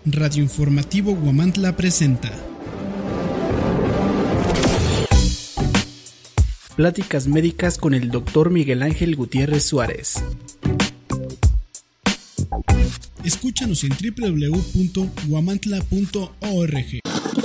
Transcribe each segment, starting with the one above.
Radio Informativo Huamantla presenta Pláticas médicas con el Dr. Miguel Ángel Gutiérrez Suárez. Escúchanos en www.huamantla.org.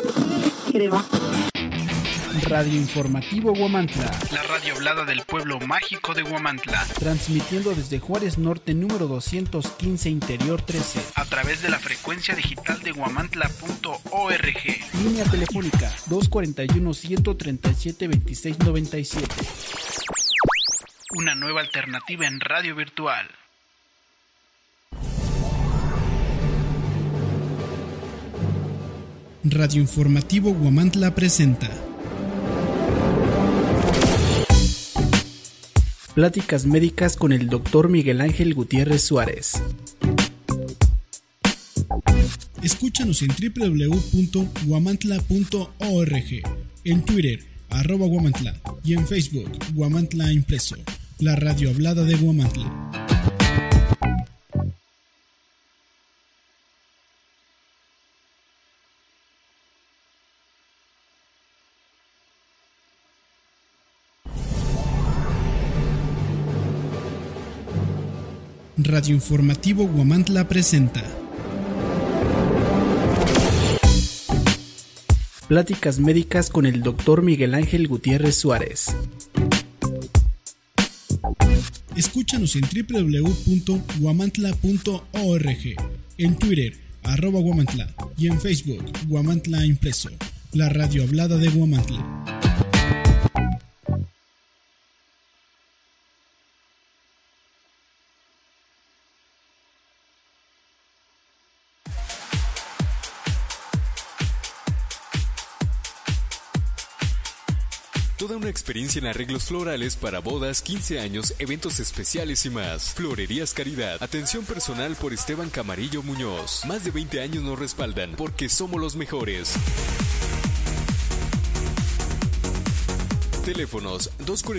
Radio Informativo Huamantla, la radio hablada del pueblo mágico de Huamantla, transmitiendo desde Juárez Norte número 215 Interior 13, a través de la frecuencia digital de huamantla.org. Línea telefónica 241-137-2697. Una nueva alternativa en radio virtual. Radio Informativo Huamantla presenta Pláticas médicas con el Dr. Miguel Ángel Gutiérrez Suárez. Escúchanos en www.huamantla.org, en Twitter, @Huamantla, y en Facebook, Huamantla Impreso, la radio hablada de Huamantla. Radio Informativo Huamantla presenta Pláticas médicas con el Dr. Miguel Ángel Gutiérrez Suárez. Escúchanos en www.huamantla.org, en Twitter, @Huamantla, y en Facebook, Huamantla Impreso, la radio hablada de Huamantla. Toda una experiencia en arreglos florales para bodas, 15 años, eventos especiales y más. Florerías Caridad. Atención personal por Esteban Camarillo Muñoz. Más de 20 años nos respaldan porque somos los mejores. Teléfonos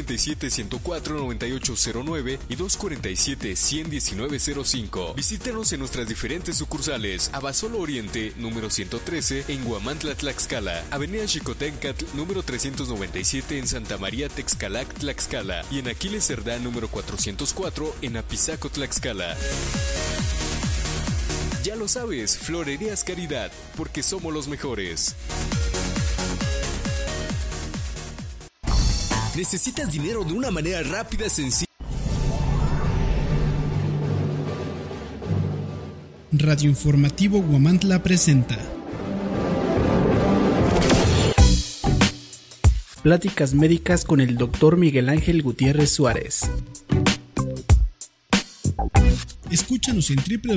247-104-9809 y 247-11905. Visítanos en nuestras diferentes sucursales. Abasolo Oriente, número 113, en Huamantla, Tlaxcala. Avenida Xicoténcatl, número 397, en Santa María, Texcalac, Tlaxcala. Y en Aquiles Cerdán, número 404, en Apizaco, Tlaxcala. Ya lo sabes, Florerías Caridad, porque somos los mejores. ¿Necesitas dinero de una manera rápida, sencilla? Radio Informativo Huamantla presenta Pláticas médicas con el Dr. Miguel Ángel Gutiérrez Suárez. Escúchanos en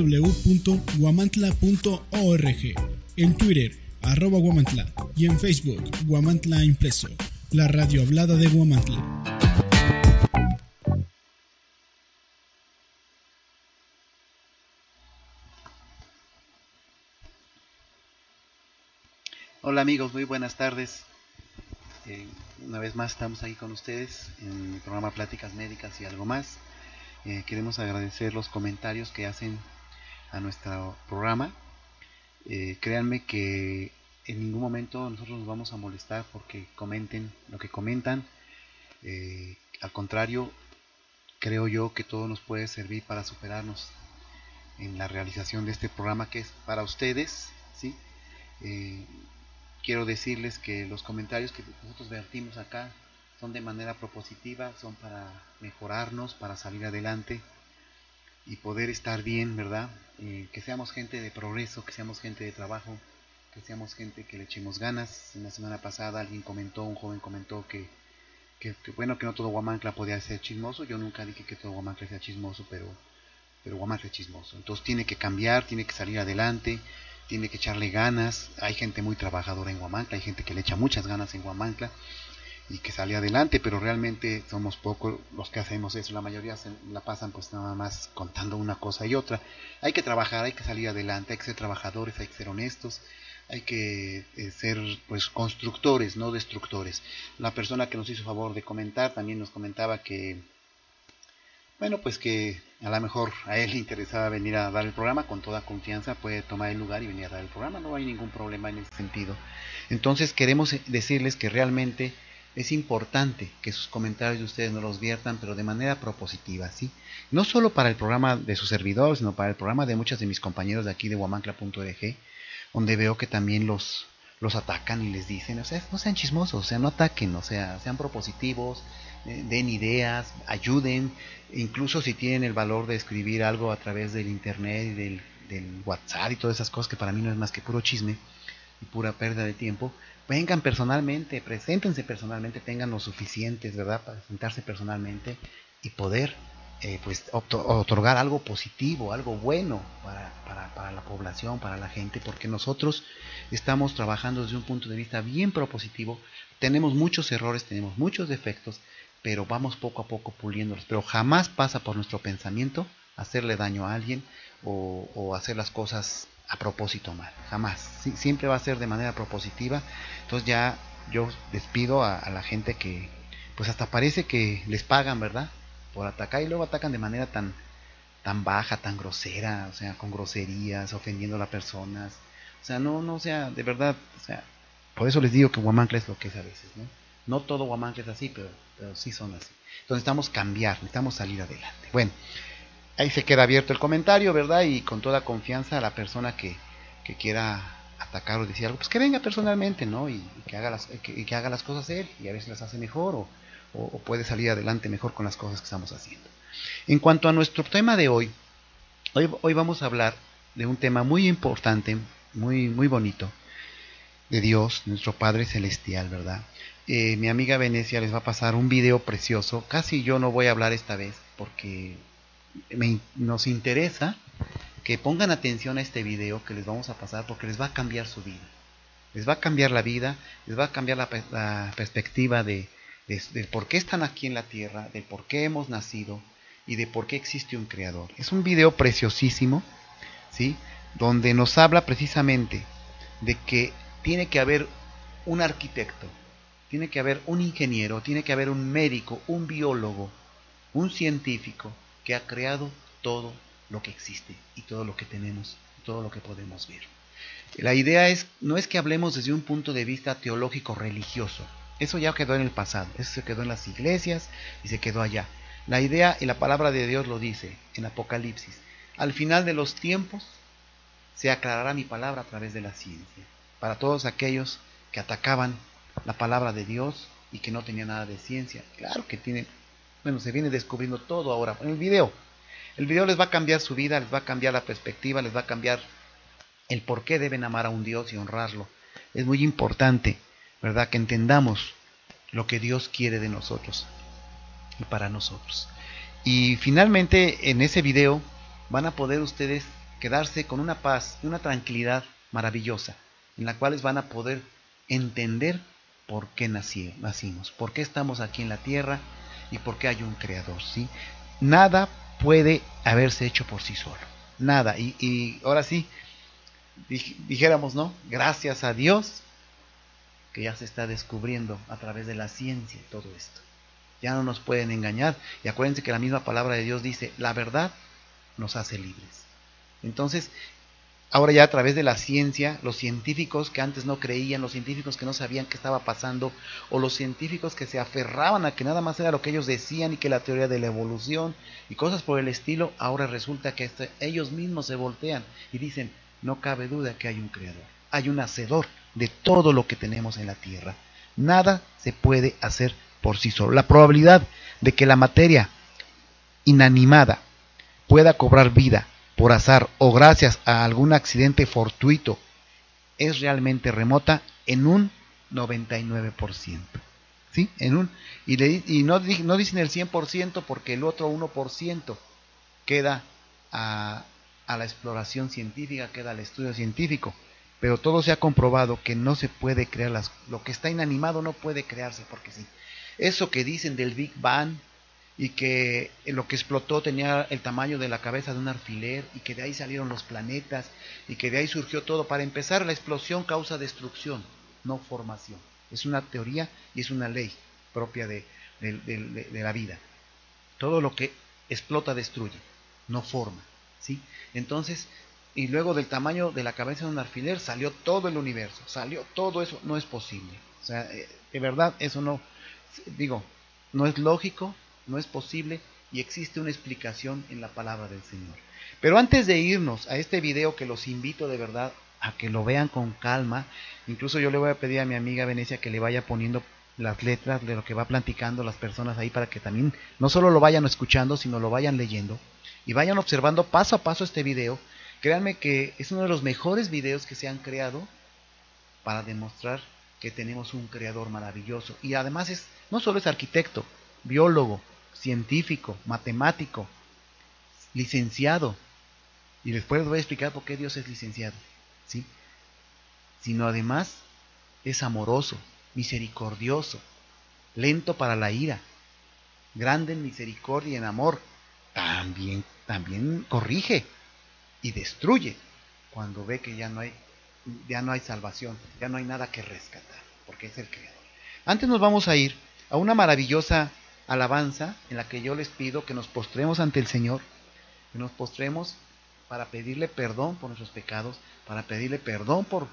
www.huamantla.org, en Twitter, @Huamantla, y en Facebook, Huamantla Impreso, la radio hablada de Huamantla. Hola amigos, muy buenas tardes. Una vez más estamos aquí con ustedes en el programa Pláticas Médicas y algo más. Queremos agradecer los comentarios que hacen a nuestro programa. Créanme que en ningún momento nosotros nos vamos a molestar porque comenten lo que comentan. Al contrario, creo yo que todo nos puede servir para superarnos en la realización de este programa que es para ustedes, ¿sí? Quiero decirles que los comentarios que nosotros vertimos acá son de manera propositiva, son para mejorarnos, para salir adelante y poder estar bien, ¿verdad? Que seamos gente de progreso, que seamos gente de trabajo, que seamos gente que le echemos ganas. La semana pasada alguien comentó, un joven comentó que bueno, que no todo Huamantla podía ser chismoso. Yo nunca dije que todo Huamantla sea chismoso, pero Huamantla es chismoso. Entonces tiene que cambiar, tiene que salir adelante, tiene que echarle ganas. Hay gente muy trabajadora en Huamantla, hay gente que le echa muchas ganas en Huamantla y que sale adelante, pero realmente somos pocos los que hacemos eso. La mayoría se la pasan pues nada más contando una cosa y otra. Hay que trabajar, hay que salir adelante, hay que ser trabajadores, hay que ser honestos, hay que ser pues constructores, no destructores. La persona que nos hizo favor de comentar también nos comentaba que Bueno, pues que a lo mejor a él le interesaba venir a dar el programa, con toda confianza puede tomar el lugar y venir a dar el programa, no hay ningún problema en ese sentido. Entonces queremos decirles que realmente es importante que sus comentarios de ustedes no los viertan, pero de manera propositiva, ¿sí? No solo para el programa de su servidor, sino para el programa de muchos de mis compañeros de aquí de Huamantla.org, donde veo que también los atacan y les dicen, o sea, no sean chismosos, o sea, no ataquen, o sea, sean propositivos, den ideas, ayuden, incluso si tienen el valor de escribir algo a través del internet y del WhatsApp y todas esas cosas que para mí no es más que puro chisme y pura pérdida de tiempo, vengan personalmente, preséntense personalmente, tengan lo suficientes, ¿verdad?, para presentarse personalmente y poder pues otorgar algo positivo, algo bueno para la población, para la gente, porque nosotros estamos trabajando desde un punto de vista bien propositivo. Tenemos muchos errores, tenemos muchos defectos, pero vamos poco a poco puliéndolos, pero jamás pasa por nuestro pensamiento hacerle daño a alguien o hacer las cosas a propósito mal, jamás. Siempre va a ser de manera propositiva. Entonces ya yo despido a la gente que pues hasta parece que les pagan, ¿verdad?, por atacar, y luego atacan de manera tan baja, tan grosera, o sea, con groserías, ofendiendo a las personas. O sea, no, o sea, de verdad, o sea, por eso les digo que Huamantla es lo que es a veces, ¿no? No todo Huamantla es así, pero sí son así. Entonces necesitamos cambiar, necesitamos salir adelante. Bueno, ahí se queda abierto el comentario, ¿verdad? Y con toda confianza a la persona que quiera atacar o decir algo, pues que venga personalmente, ¿no? Y que haga las cosas él, y a veces las hace mejor o puede salir adelante mejor con las cosas que estamos haciendo. En cuanto a nuestro tema de hoy vamos a hablar de un tema muy importante, muy bonito, de Dios, nuestro Padre Celestial, ¿verdad? Mi amiga Venecia les va a pasar un video precioso. Casi yo no voy a hablar esta vez porque nos interesa que pongan atención a este video que les vamos a pasar, porque les va a cambiar su vida. Les va a cambiar la vida, les va a cambiar la perspectiva de por qué están aquí en la tierra, de por qué hemos nacido y de por qué existe un creador. Es un video preciosísimo, ¿sí?, donde nos habla precisamente de que tiene que haber un arquitecto, tiene que haber un ingeniero, tiene que haber un médico, un biólogo, un científico que ha creado todo lo que existe y todo lo que tenemos, todo lo que podemos ver. La idea no es que hablemos desde un punto de vista teológico religioso. Eso ya quedó en el pasado, eso se quedó en las iglesias y se quedó allá. La idea y la palabra de Dios lo dice en Apocalipsis: al final de los tiempos se aclarará mi palabra a través de la ciencia. Para todos aquellos que atacaban la palabra de Dios y que no tenían nada de ciencia, claro que se viene descubriendo todo ahora en el video. El video les va a cambiar su vida, les va a cambiar la perspectiva, les va a cambiar el por qué deben amar a un Dios y honrarlo. Es muy importante, ¿verdad?, que entendamos lo que Dios quiere de nosotros y para nosotros. Y finalmente en ese video van a poder ustedes quedarse con una paz y una tranquilidad maravillosa, en la cual van a poder entender por qué nacimos, por qué estamos aquí en la tierra y por qué hay un creador, ¿sí? Nada puede haberse hecho por sí solo, nada. Y ahora sí, dijéramos, ¿no?, gracias a Dios que ya se está descubriendo a través de la ciencia todo esto. Ya no nos pueden engañar. Y acuérdense que la misma palabra de Dios dice: la verdad nos hace libres. Entonces, ahora ya a través de la ciencia, los científicos que antes no creían, los científicos que no sabían qué estaba pasando, o los científicos que se aferraban a que nada más era lo que ellos decían y que la teoría de la evolución y cosas por el estilo, ahora resulta que ellos mismos se voltean y dicen: no cabe duda que hay un creador, hay un hacedor de todo lo que tenemos en la tierra. Nada se puede hacer por sí solo. La probabilidad de que la materia inanimada pueda cobrar vida por azar o gracias a algún accidente fortuito es realmente remota en un 99%. ¿Sí? Y no dicen el 100% porque el otro 1% queda a la exploración científica, queda al estudio científico. Pero todo se ha comprobado que no se puede crear lo que está inanimado no puede crearse porque sí. Eso que dicen del Big Bang y que lo que explotó tenía el tamaño de la cabeza de un alfiler y que de ahí salieron los planetas y que de ahí surgió todo. Para empezar, la explosión causa destrucción, no formación. Es una teoría y es una ley propia de la vida. Todo lo que explota, destruye, no forma, ¿sí? Entonces, y luego del tamaño de la cabeza de un alfiler salió todo el universo, salió todo eso, no es posible. O sea, de verdad, eso no, digo, no es lógico, no es posible, y existe una explicación en la palabra del Señor. Pero antes de irnos a este video, que los invito de verdad a que lo vean con calma, incluso yo le voy a pedir a mi amiga Venecia que le vaya poniendo las letras de lo que va platicando las personas ahí, para que también no solo lo vayan escuchando, sino lo vayan leyendo y vayan observando paso a paso este video. Créanme que es uno de los mejores videos que se han creado para demostrar que tenemos un creador maravilloso, y además no solo es arquitecto, biólogo, científico, matemático, licenciado, y después les voy a explicar por qué Dios es licenciado, ¿sí? Sino además es amoroso, misericordioso, lento para la ira, grande en misericordia y en amor. También corrige y destruye cuando ve que ya no hay salvación, ya no hay nada que rescatar, porque es el creador. Antes nos vamos a ir a una maravillosa alabanza en la que yo les pido que nos postremos ante el Señor, que nos postremos para pedirle perdón por nuestros pecados, para pedirle perdón por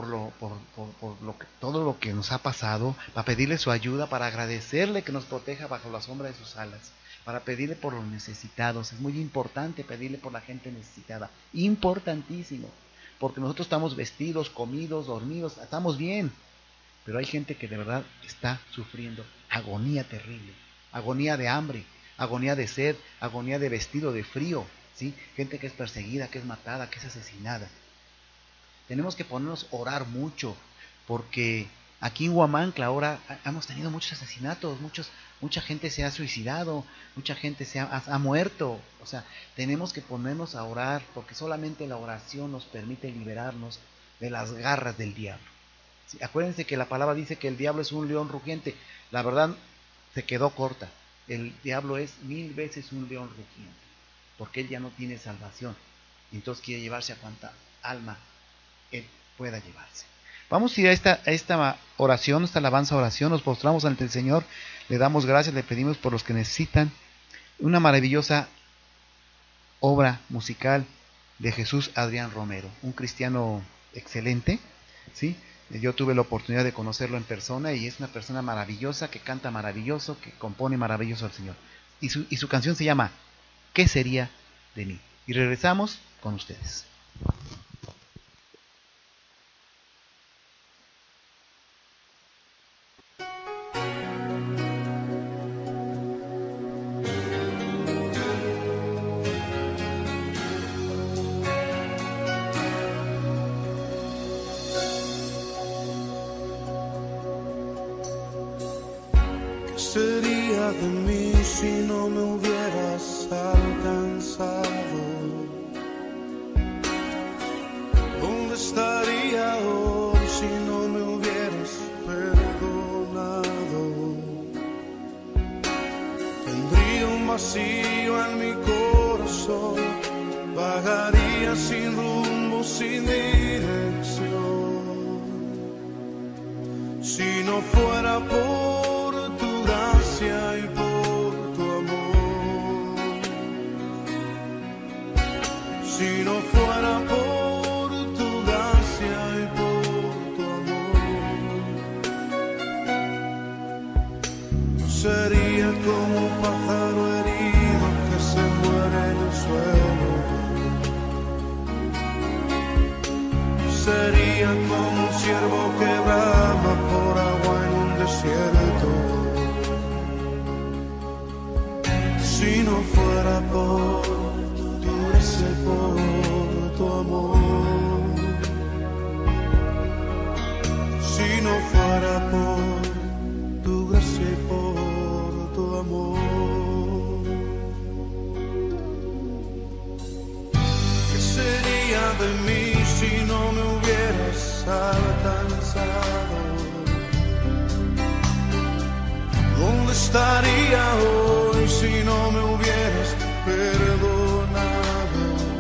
todo lo que nos ha pasado, para pedirle su ayuda, para agradecerle que nos proteja bajo la sombra de sus alas, para pedirle por los necesitados. Es muy importante pedirle por la gente necesitada, importantísimo, porque nosotros estamos vestidos, comidos, dormidos, estamos bien, pero hay gente que de verdad está sufriendo agonía terrible, agonía de hambre, agonía de sed, agonía de vestido, de frío, ¿sí? Gente que es perseguida, que es matada, que es asesinada. Tenemos que ponernos a orar mucho, porque aquí en Huamantla ahora hemos tenido muchos asesinatos, mucha gente se ha suicidado, mucha gente ha muerto. O sea, tenemos que ponernos a orar, porque solamente la oración nos permite liberarnos de las garras del diablo. ¿Sí? Acuérdense que la palabra dice que el diablo es un león rugiente. La verdad se quedó corta. El diablo es 1000 veces un león rugiente, porque él ya no tiene salvación, y entonces quiere llevarse a cuanta alma él pueda llevarse. Vamos a ir a esta oración, esta alabanza oración. Nos postramos ante el Señor, le damos gracias, le pedimos por los que necesitan. Una maravillosa obra musical de Jesús Adrián Romero, un cristiano excelente, ¿sí? Yo tuve la oportunidad de conocerlo en persona, y es una persona maravillosa, que canta maravilloso, que compone maravilloso al Señor. Y su canción se llama ¿Qué sería de mí? Y regresamos con ustedes. ¿Qué sería de mí si no me hubieras alcanzado? ¿Dónde estaría hoy si no me hubieras perdonado? Tendría un vacío en mi corazón, vagaría sin rumbo, sin dirección. Si no fuera por y por tu amor, si no fuera por tu gracia y por tu amor, no sería como un pájaro herido que se muere en el suelo, sería como un ciervo que brama por agua en un desierto. Si no fuera por tu gracia y por tu amor, si no fuera por tu gracia y por tu amor, ¿qué sería de mí si no me hubieras alcanzado? ¿Dónde estaría hoy si no me hubieras perdonado?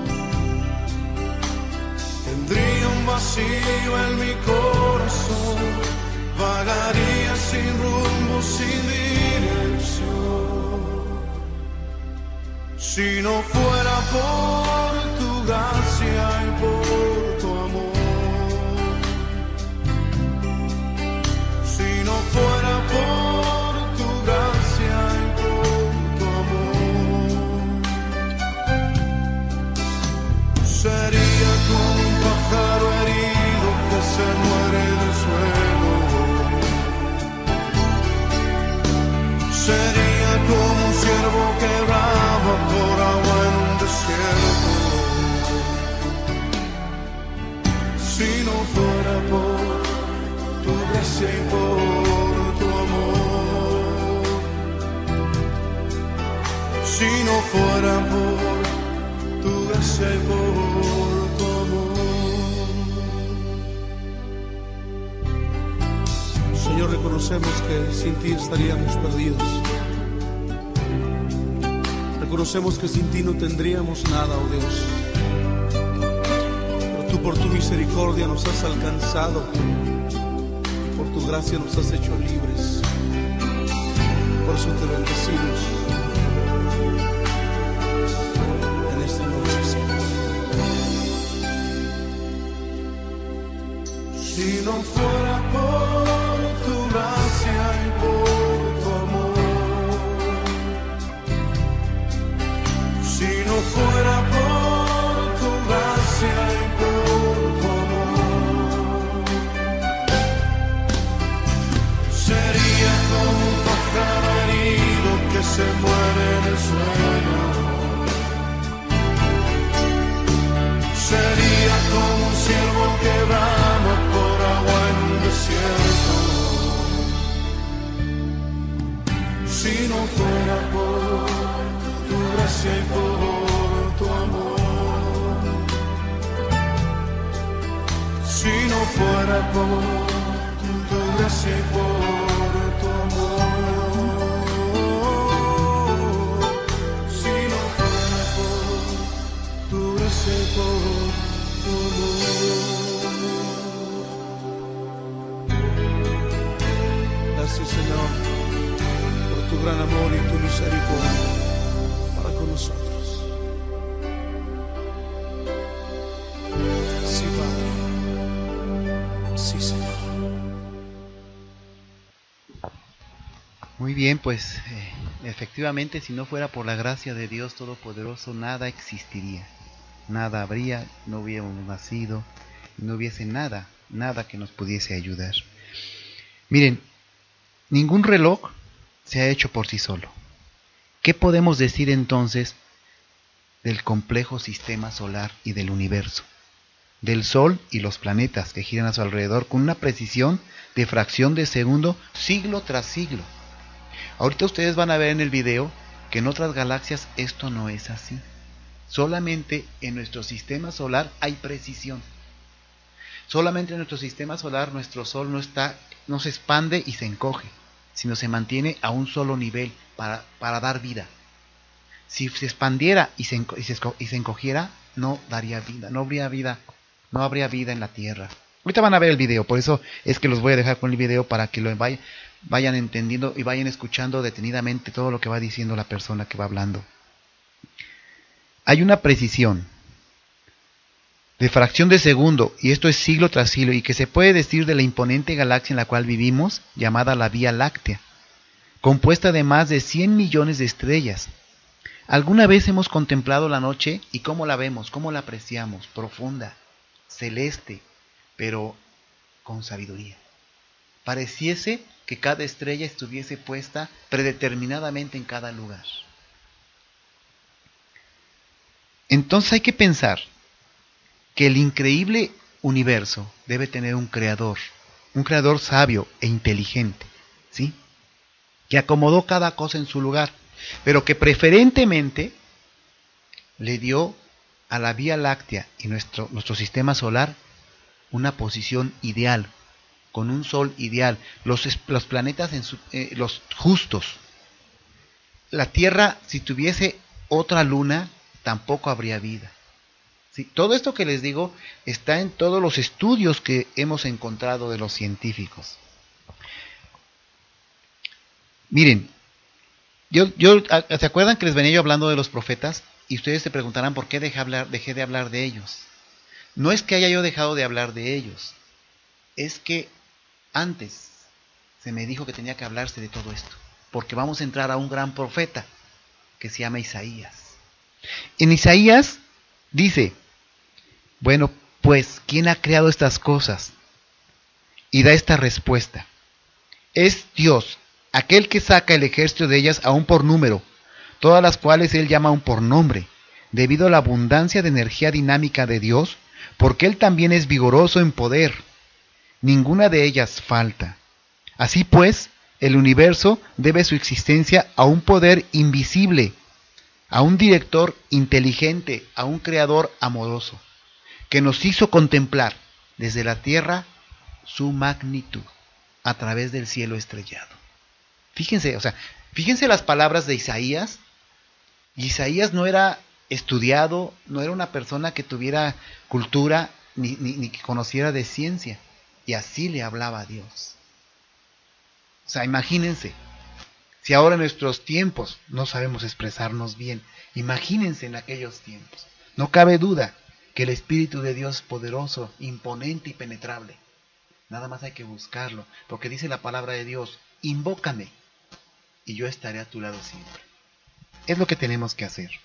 Tendría un vacío en mi corazón, vagaría sin rumbo, sin dirección. Si no fuera por tu gracia y por tu amor, si no fuera por tu gracia y por tu amor, sería como un pájaro herido que se muere del suelo, sería como un ciervo que brama por agua en un desierto. Si no fuera por tu gracia y por tu amor, si no fuera por tu gracia y por tu amor. Señor, reconocemos que sin ti estaríamos perdidos. Reconocemos que sin ti no tendríamos nada, oh Dios. Pero tú por tu misericordia nos has alcanzado y por tu gracia nos has hecho libres. Por eso te bendecimos en esta noche, Señor. Si no fuera por tu gracia y por tu amor, si no fuera por tu gracia y por tu amor, sería como un pájaro herido que se muere en el suelo, sería como un ciervo que brama por agua en un desierto. Si no fuera por tu gracia y por tu amor, si no fuera por tu gracia y por tu amor, si no fuera por tu gracia y por tu amor. Gracias, Señor, por tu gran amor y tu misericordia para con nosotros. Sí, Padre. Sí, Señor. Muy bien, pues efectivamente, si no fuera por la gracia de Dios Todopoderoso, nada existiría. Nada habría, no hubiéramos nacido, no hubiese nada que nos pudiese ayudar. Miren, ningún reloj se ha hecho por sí solo. ¿Qué podemos decir entonces del complejo sistema solar y del universo? Del Sol y los planetas que giran a su alrededor con una precisión de fracción de segundo, siglo tras siglo. Ahorita ustedes van a ver en el video que en otras galaxias esto no es así. Solamente en nuestro sistema solar hay precisión. Solamente en nuestro sistema solar nuestro Sol no se expande y se encoge, sino se mantiene a un solo nivel para dar vida. Si se expandiera y se encogiera, no daría vida, no habría vida en la Tierra. Ahorita van a ver el video, por eso es que los voy a dejar con el video para que lo vayan entendiendo y vayan escuchando detenidamente todo lo que va diciendo la persona que va hablando. Hay una precisión de fracción de segundo, y esto es siglo tras siglo, y que se puede decir de la imponente galaxia en la cual vivimos, llamada la Vía Láctea, compuesta de más de 100 millones de estrellas. ¿Alguna vez hemos contemplado la noche y cómo la vemos, cómo la apreciamos? Profunda, celeste, pero con sabiduría. Pareciese que cada estrella estuviese puesta predeterminadamente en cada lugar. Entonces hay que pensar que el increíble universo debe tener un creador sabio e inteligente, ¿sí? Que acomodó cada cosa en su lugar, pero que preferentemente le dio a la Vía Láctea y nuestro sistema solar una posición ideal, con un sol ideal, los planetas los justos. La Tierra, si tuviese otra luna, tampoco habría vida. ¿Sí? Todo esto que les digo está en todos los estudios que hemos encontrado de los científicos. Miren, ¿Se acuerdan que les venía yo hablando de los profetas? Y ustedes se preguntarán por qué dejé de hablar de ellos. No es que haya yo dejado de hablar de ellos, es que antes se me dijo que tenía que hablarse de todo esto, porque vamos a entrar a un gran profeta que se llama Isaías. En Isaías dice, bueno, pues, ¿quién ha creado estas cosas? Y da esta respuesta. Es Dios, aquel que saca el ejército de ellas aún por número, todas las cuales él llama aún por nombre, debido a la abundancia de energía dinámica de Dios, porque él también es vigoroso en poder. Ninguna de ellas falta. Así pues, el universo debe su existencia a un poder invisible, a un director inteligente, a un creador amoroso, que nos hizo contemplar desde la tierra su magnitud a través del cielo estrellado. Fíjense, fíjense las palabras de Isaías. Isaías no era estudiado, no era una persona que tuviera cultura ni que conociera de ciencia, y así le hablaba a Dios. Imagínense, si ahora en nuestros tiempos no sabemos expresarnos bien, imagínense en aquellos tiempos. No cabe duda que el Espíritu de Dios es poderoso, imponente y penetrable. Nada más hay que buscarlo, porque dice la palabra de Dios, invócame y yo estaré a tu lado siempre. Es lo que tenemos que hacer.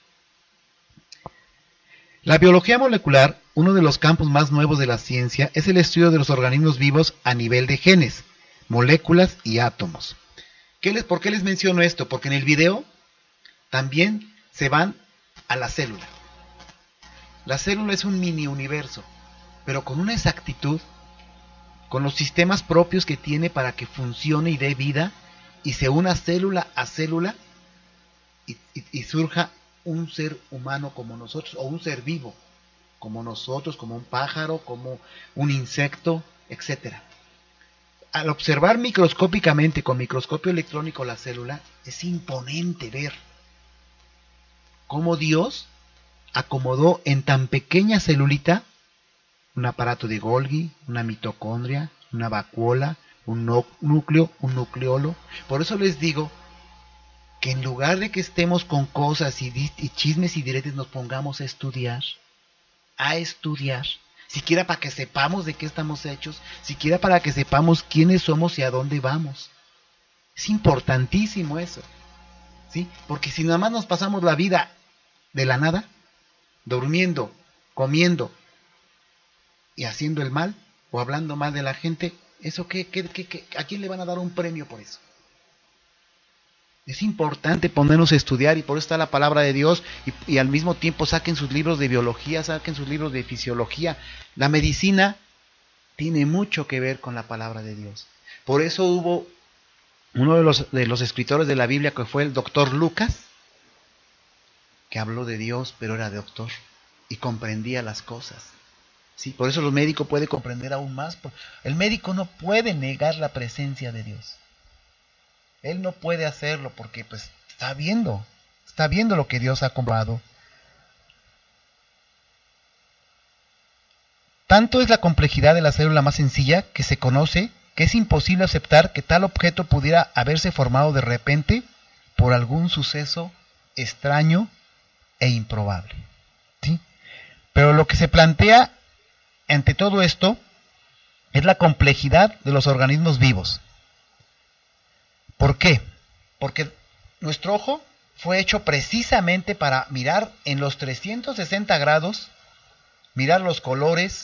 La biología molecular, uno de los campos más nuevos de la ciencia, es el estudio de los organismos vivos a nivel de genes, moléculas y átomos. ¿Por qué les menciono esto? Porque en el video también se van a la célula. La célula es un mini universo, pero con una exactitud, con los sistemas propios que tiene para que funcione y dé vida, y se una célula a célula, y surja un ser humano como nosotros, o un ser vivo como nosotros, como un pájaro, como un insecto, etc. Al observar microscópicamente con microscopio electrónico la célula, es imponente ver cómo Dios acomodó en tan pequeña celulita un aparato de Golgi, una mitocondria, una vacuola, un núcleo, un nucleolo. Por eso les digo que en lugar de que estemos con cosas y chismes y diretes, nos pongamos a estudiar, siquiera para que sepamos de qué estamos hechos, siquiera para que sepamos quiénes somos y a dónde vamos. Es importantísimo eso, ¿sí? Porque si nada más nos pasamos la vida de la nada, durmiendo, comiendo y haciendo el mal, o hablando mal de la gente, ¿eso a quién le van a dar un premio por eso? Es importante ponernos a estudiar, y por eso está la palabra de Dios, y al mismo tiempo saquen sus libros de biología, saquen sus libros de fisiología. La medicina tiene mucho que ver con la palabra de Dios. Por eso hubo uno de los escritores de la Biblia, que fue el doctor Lucas, que habló de Dios, pero era doctor y comprendía las cosas. ¿Sí? Por eso el médico puede comprender aún más. El médico no puede negar la presencia de Dios. Él no puede hacerlo porque pues está viendo lo que Dios ha comprobado. Tanto es la complejidad de la célula más sencilla que se conoce que es imposible aceptar que tal objeto pudiera haberse formado de repente por algún suceso extraño e improbable. ¿Sí? Pero lo que se plantea ante todo esto es la complejidad de los organismos vivos. ¿Por qué? Porque nuestro ojo fue hecho precisamente para mirar en los 360 grados, mirar los colores,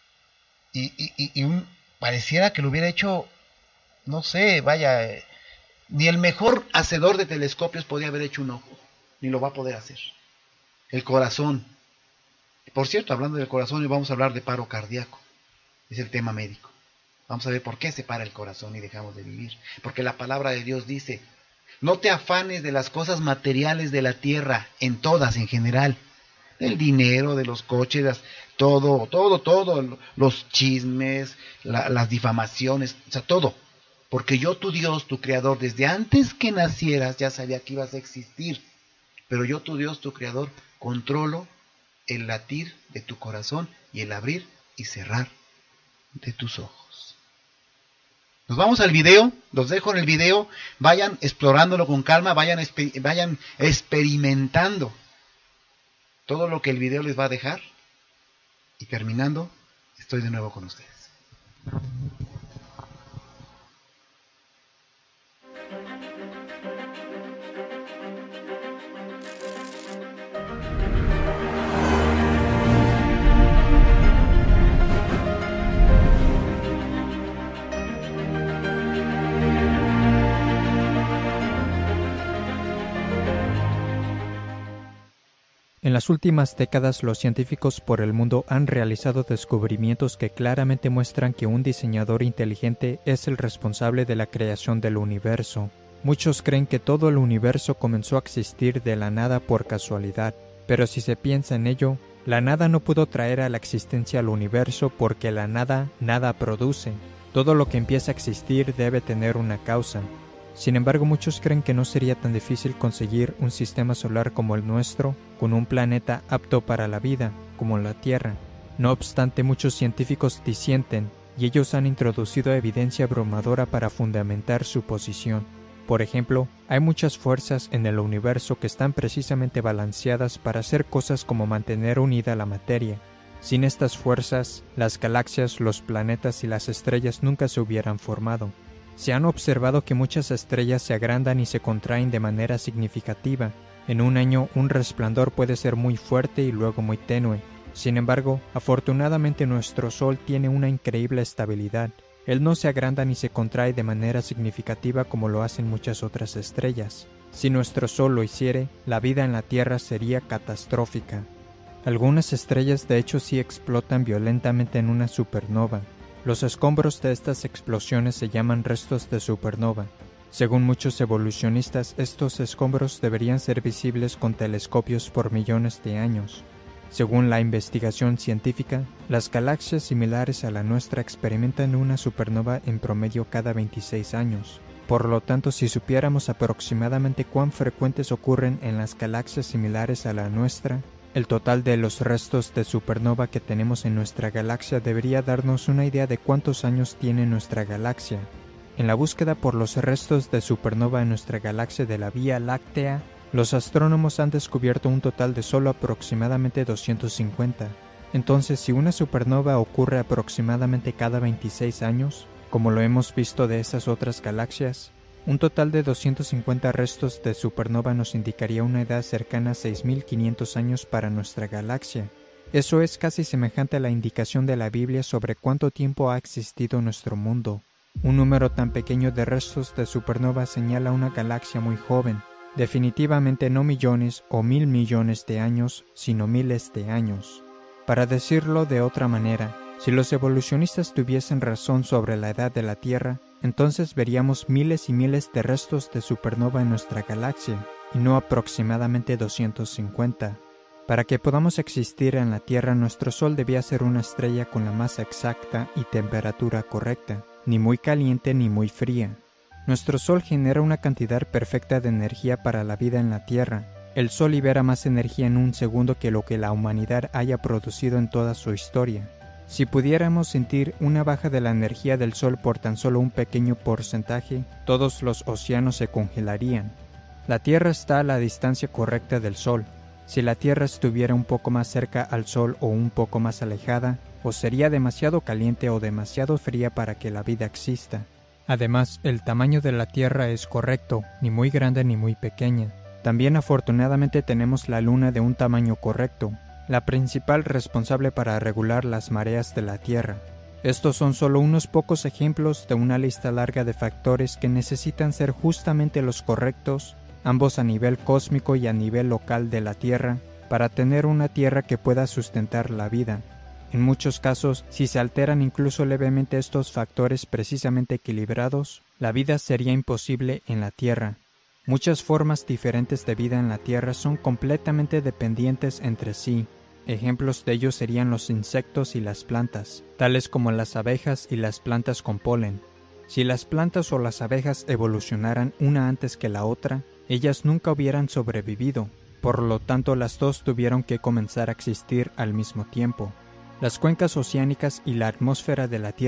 y pareciera que lo hubiera hecho, no sé, ni el mejor hacedor de telescopios podía haber hecho un ojo, ni lo va a poder hacer. El corazón. Por cierto, hablando del corazón, hoy vamos a hablar de paro cardíaco. Es el tema médico. Vamos a ver por qué se para el corazón y dejamos de vivir. Porque la palabra de Dios dice, no te afanes de las cosas materiales de la tierra, en todas, en general. Del dinero, de los coches, todo, los chismes, las difamaciones, todo. Porque yo, tu Dios, tu Creador, desde antes que nacieras ya sabía que ibas a existir. Pero yo, tu Dios, tu Creador, controlo el latir de tu corazón y el abrir y cerrar de tus ojos. Nos vamos al video, los dejo en el video, vayan explorándolo con calma, vayan experimentando todo lo que el video les va a dejar. Y terminando, estoy de nuevo con ustedes. En las últimas décadas, los científicos por el mundo han realizado descubrimientos que claramente muestran que un diseñador inteligente es el responsable de la creación del universo. Muchos creen que todo el universo comenzó a existir de la nada por casualidad, pero si se piensa en ello, la nada no pudo traer a la existencia al universo porque la nada nada produce. Todo lo que empieza a existir debe tener una causa. Sin embargo, muchos creen que no sería tan difícil conseguir un sistema solar como el nuestro, con un planeta apto para la vida, como la Tierra. No obstante, muchos científicos disienten, y ellos han introducido evidencia abrumadora para fundamentar su posición. Por ejemplo, hay muchas fuerzas en el universo que están precisamente balanceadas para hacer cosas como mantener unida la materia. Sin estas fuerzas, las galaxias, los planetas y las estrellas nunca se hubieran formado. Se han observado que muchas estrellas se agrandan y se contraen de manera significativa. En un año, un resplandor puede ser muy fuerte y luego muy tenue. Sin embargo, afortunadamente nuestro Sol tiene una increíble estabilidad. Él no se agranda ni se contrae de manera significativa como lo hacen muchas otras estrellas. Si nuestro Sol lo hiciere, la vida en la Tierra sería catastrófica. Algunas estrellas de hecho sí explotan violentamente en una supernova. Los escombros de estas explosiones se llaman restos de supernova. Según muchos evolucionistas, estos escombros deberían ser visibles con telescopios por millones de años. Según la investigación científica, las galaxias similares a la nuestra experimentan una supernova en promedio cada 26 años. Por lo tanto, si supiéramos aproximadamente cuán frecuentes ocurren en las galaxias similares a la nuestra, el total de los restos de supernova que tenemos en nuestra galaxia debería darnos una idea de cuántos años tiene nuestra galaxia. En la búsqueda por los restos de supernova en nuestra galaxia de la Vía Láctea, los astrónomos han descubierto un total de solo aproximadamente 250. Entonces, si una supernova ocurre aproximadamente cada 26 años, como lo hemos visto de esas otras galaxias, un total de 250 restos de supernova nos indicaría una edad cercana a 6.500 años para nuestra galaxia. Eso es casi semejante a la indicación de la Biblia sobre cuánto tiempo ha existido nuestro mundo. Un número tan pequeño de restos de supernova señala una galaxia muy joven, definitivamente no millones o 1.000 millones de años, sino miles de años. Para decirlo de otra manera, si los evolucionistas tuviesen razón sobre la edad de la Tierra, entonces veríamos miles y miles de restos de supernova en nuestra galaxia, y no aproximadamente 250. Para que podamos existir en la Tierra, nuestro Sol debía ser una estrella con la masa exacta y temperatura correcta, ni muy caliente ni muy fría. Nuestro Sol genera una cantidad perfecta de energía para la vida en la Tierra. El Sol libera más energía en un segundo que lo que la humanidad haya producido en toda su historia. Si pudiéramos sentir una baja de la energía del Sol por tan solo un pequeño porcentaje, todos los océanos se congelarían. La Tierra está a la distancia correcta del Sol. Si la Tierra estuviera un poco más cerca al Sol o un poco más alejada, o sería demasiado caliente o demasiado fría para que la vida exista. Además, el tamaño de la Tierra es correcto, ni muy grande ni muy pequeña. También afortunadamente tenemos la Luna de un tamaño correcto, la principal responsable para regular las mareas de la Tierra. Estos son solo unos pocos ejemplos de una lista larga de factores que necesitan ser justamente los correctos, ambos a nivel cósmico y a nivel local de la Tierra, para tener una Tierra que pueda sustentar la vida. En muchos casos, si se alteran incluso levemente estos factores precisamente equilibrados, la vida sería imposible en la Tierra. Muchas formas diferentes de vida en la Tierra son completamente dependientes entre sí. Ejemplos de ello serían los insectos y las plantas, tales como las abejas y las plantas con polen. Si las plantas o las abejas evolucionaran una antes que la otra, ellas nunca hubieran sobrevivido. Por lo tanto, las dos tuvieron que comenzar a existir al mismo tiempo. Las cuencas oceánicas y la atmósfera de la Tierra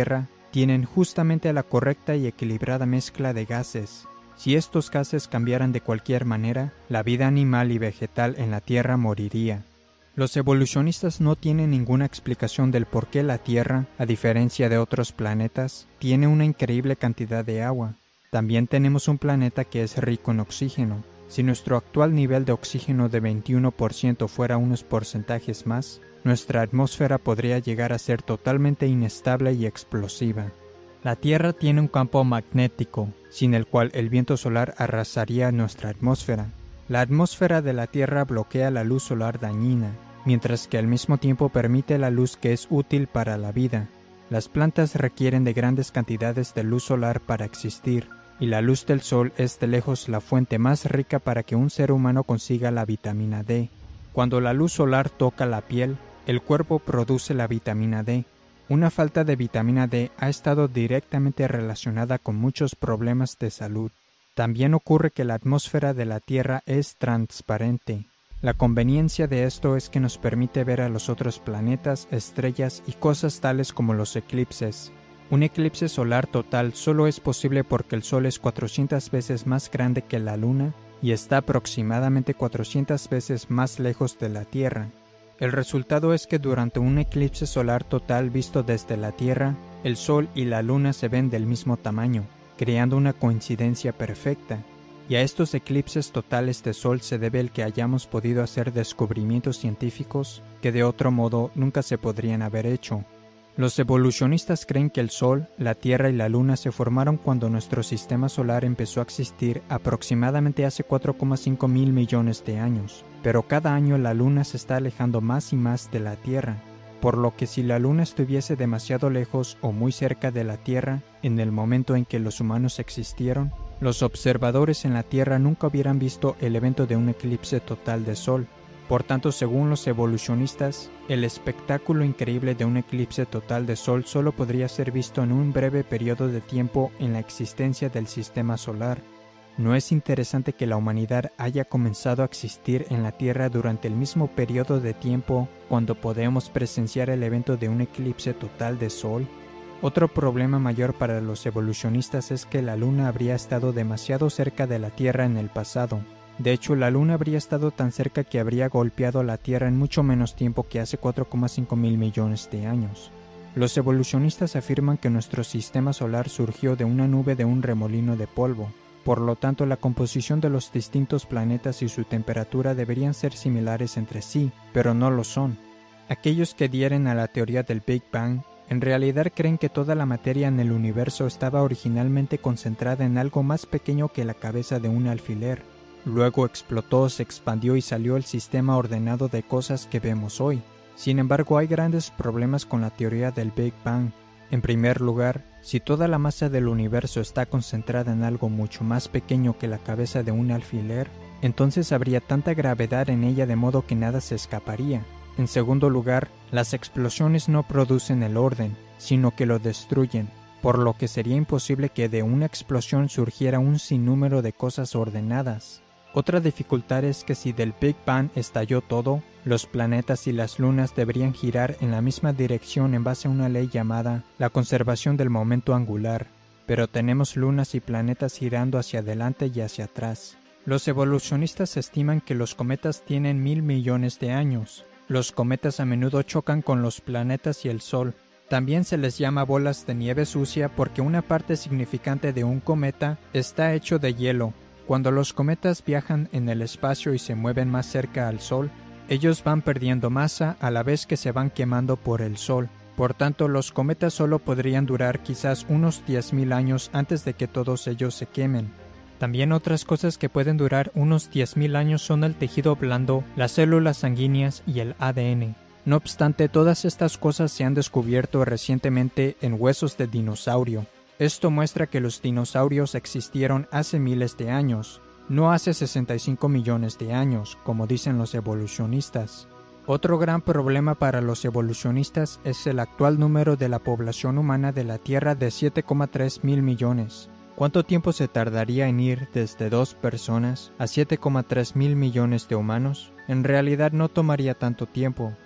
tienen justamente la correcta y equilibrada mezcla de gases. Si estos gases cambiaran de cualquier manera, la vida animal y vegetal en la Tierra moriría. Los evolucionistas no tienen ninguna explicación del por qué la Tierra, a diferencia de otros planetas, tiene una increíble cantidad de agua. También tenemos un planeta que es rico en oxígeno. Si nuestro actual nivel de oxígeno de 21% fuera unos porcentajes más, nuestra atmósfera podría llegar a ser totalmente inestable y explosiva. La Tierra tiene un campo magnético, sin el cual el viento solar arrasaría nuestra atmósfera. La atmósfera de la Tierra bloquea la luz solar dañina, mientras que al mismo tiempo permite la luz que es útil para la vida. Las plantas requieren de grandes cantidades de luz solar para existir, y la luz del sol es de lejos la fuente más rica para que un ser humano consiga la vitamina D. Cuando la luz solar toca la piel, el cuerpo produce la vitamina D. Una falta de vitamina D ha estado directamente relacionada con muchos problemas de salud. También ocurre que la atmósfera de la Tierra es transparente. La conveniencia de esto es que nos permite ver a los otros planetas, estrellas y cosas tales como los eclipses. Un eclipse solar total solo es posible porque el Sol es 400 veces más grande que la Luna y está aproximadamente 400 veces más lejos de la Tierra. El resultado es que durante un eclipse solar total visto desde la Tierra, el Sol y la Luna se ven del mismo tamaño, creando una coincidencia perfecta. Y a estos eclipses totales de Sol se debe el que hayamos podido hacer descubrimientos científicos que de otro modo nunca se podrían haber hecho. Los evolucionistas creen que el Sol, la Tierra y la Luna se formaron cuando nuestro sistema solar empezó a existir aproximadamente hace 4,5 mil millones de años, pero cada año la Luna se está alejando más y más de la Tierra, por lo que si la Luna estuviese demasiado lejos o muy cerca de la Tierra en el momento en que los humanos existieron, los observadores en la Tierra nunca hubieran visto el evento de un eclipse total de Sol. Por tanto, según los evolucionistas, el espectáculo increíble de un eclipse total de Sol solo podría ser visto en un breve periodo de tiempo en la existencia del sistema solar. ¿No es interesante que la humanidad haya comenzado a existir en la Tierra durante el mismo periodo de tiempo cuando podemos presenciar el evento de un eclipse total de Sol? Otro problema mayor para los evolucionistas es que la Luna habría estado demasiado cerca de la Tierra en el pasado. De hecho, la Luna habría estado tan cerca que habría golpeado la Tierra en mucho menos tiempo que hace 4,5 mil millones de años. Los evolucionistas afirman que nuestro sistema solar surgió de una nube de un remolino de polvo. Por lo tanto, la composición de los distintos planetas y su temperatura deberían ser similares entre sí, pero no lo son. Aquellos que adhieren a la teoría del Big Bang en realidad creen que toda la materia en el universo estaba originalmente concentrada en algo más pequeño que la cabeza de un alfiler. Luego explotó, se expandió y salió el sistema ordenado de cosas que vemos hoy. Sin embargo, hay grandes problemas con la teoría del Big Bang. En primer lugar, si toda la masa del universo está concentrada en algo mucho más pequeño que la cabeza de un alfiler, entonces habría tanta gravedad en ella de modo que nada se escaparía. En segundo lugar, las explosiones no producen el orden, sino que lo destruyen, por lo que sería imposible que de una explosión surgiera un sinnúmero de cosas ordenadas. Otra dificultad es que si del Big Bang estalló todo, los planetas y las lunas deberían girar en la misma dirección en base a una ley llamada la conservación del momento angular, pero tenemos lunas y planetas girando hacia adelante y hacia atrás. Los evolucionistas estiman que los cometas tienen 1.000 millones de años. Los cometas a menudo chocan con los planetas y el Sol. También se les llama bolas de nieve sucia porque una parte significante de un cometa está hecho de hielo. Cuando los cometas viajan en el espacio y se mueven más cerca al Sol, ellos van perdiendo masa a la vez que se van quemando por el Sol. Por tanto, los cometas solo podrían durar quizás unos 10.000 años antes de que todos ellos se quemen. También otras cosas que pueden durar unos 10.000 años son el tejido blando, las células sanguíneas y el ADN. No obstante, todas estas cosas se han descubierto recientemente en huesos de dinosaurio. Esto muestra que los dinosaurios existieron hace miles de años, no hace 65 millones de años, como dicen los evolucionistas. Otro gran problema para los evolucionistas es el actual número de la población humana de la Tierra de 7,3 mil millones. ¿Cuánto tiempo se tardaría en ir desde 2 personas a 7,3 mil millones de humanos? En realidad no tomaría tanto tiempo.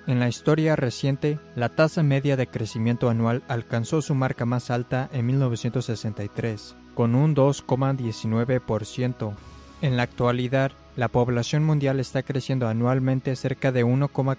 En la historia reciente, la tasa media de crecimiento anual alcanzó su marca más alta en 1963, con un 2,19%. En la actualidad, la población mundial está creciendo anualmente cerca de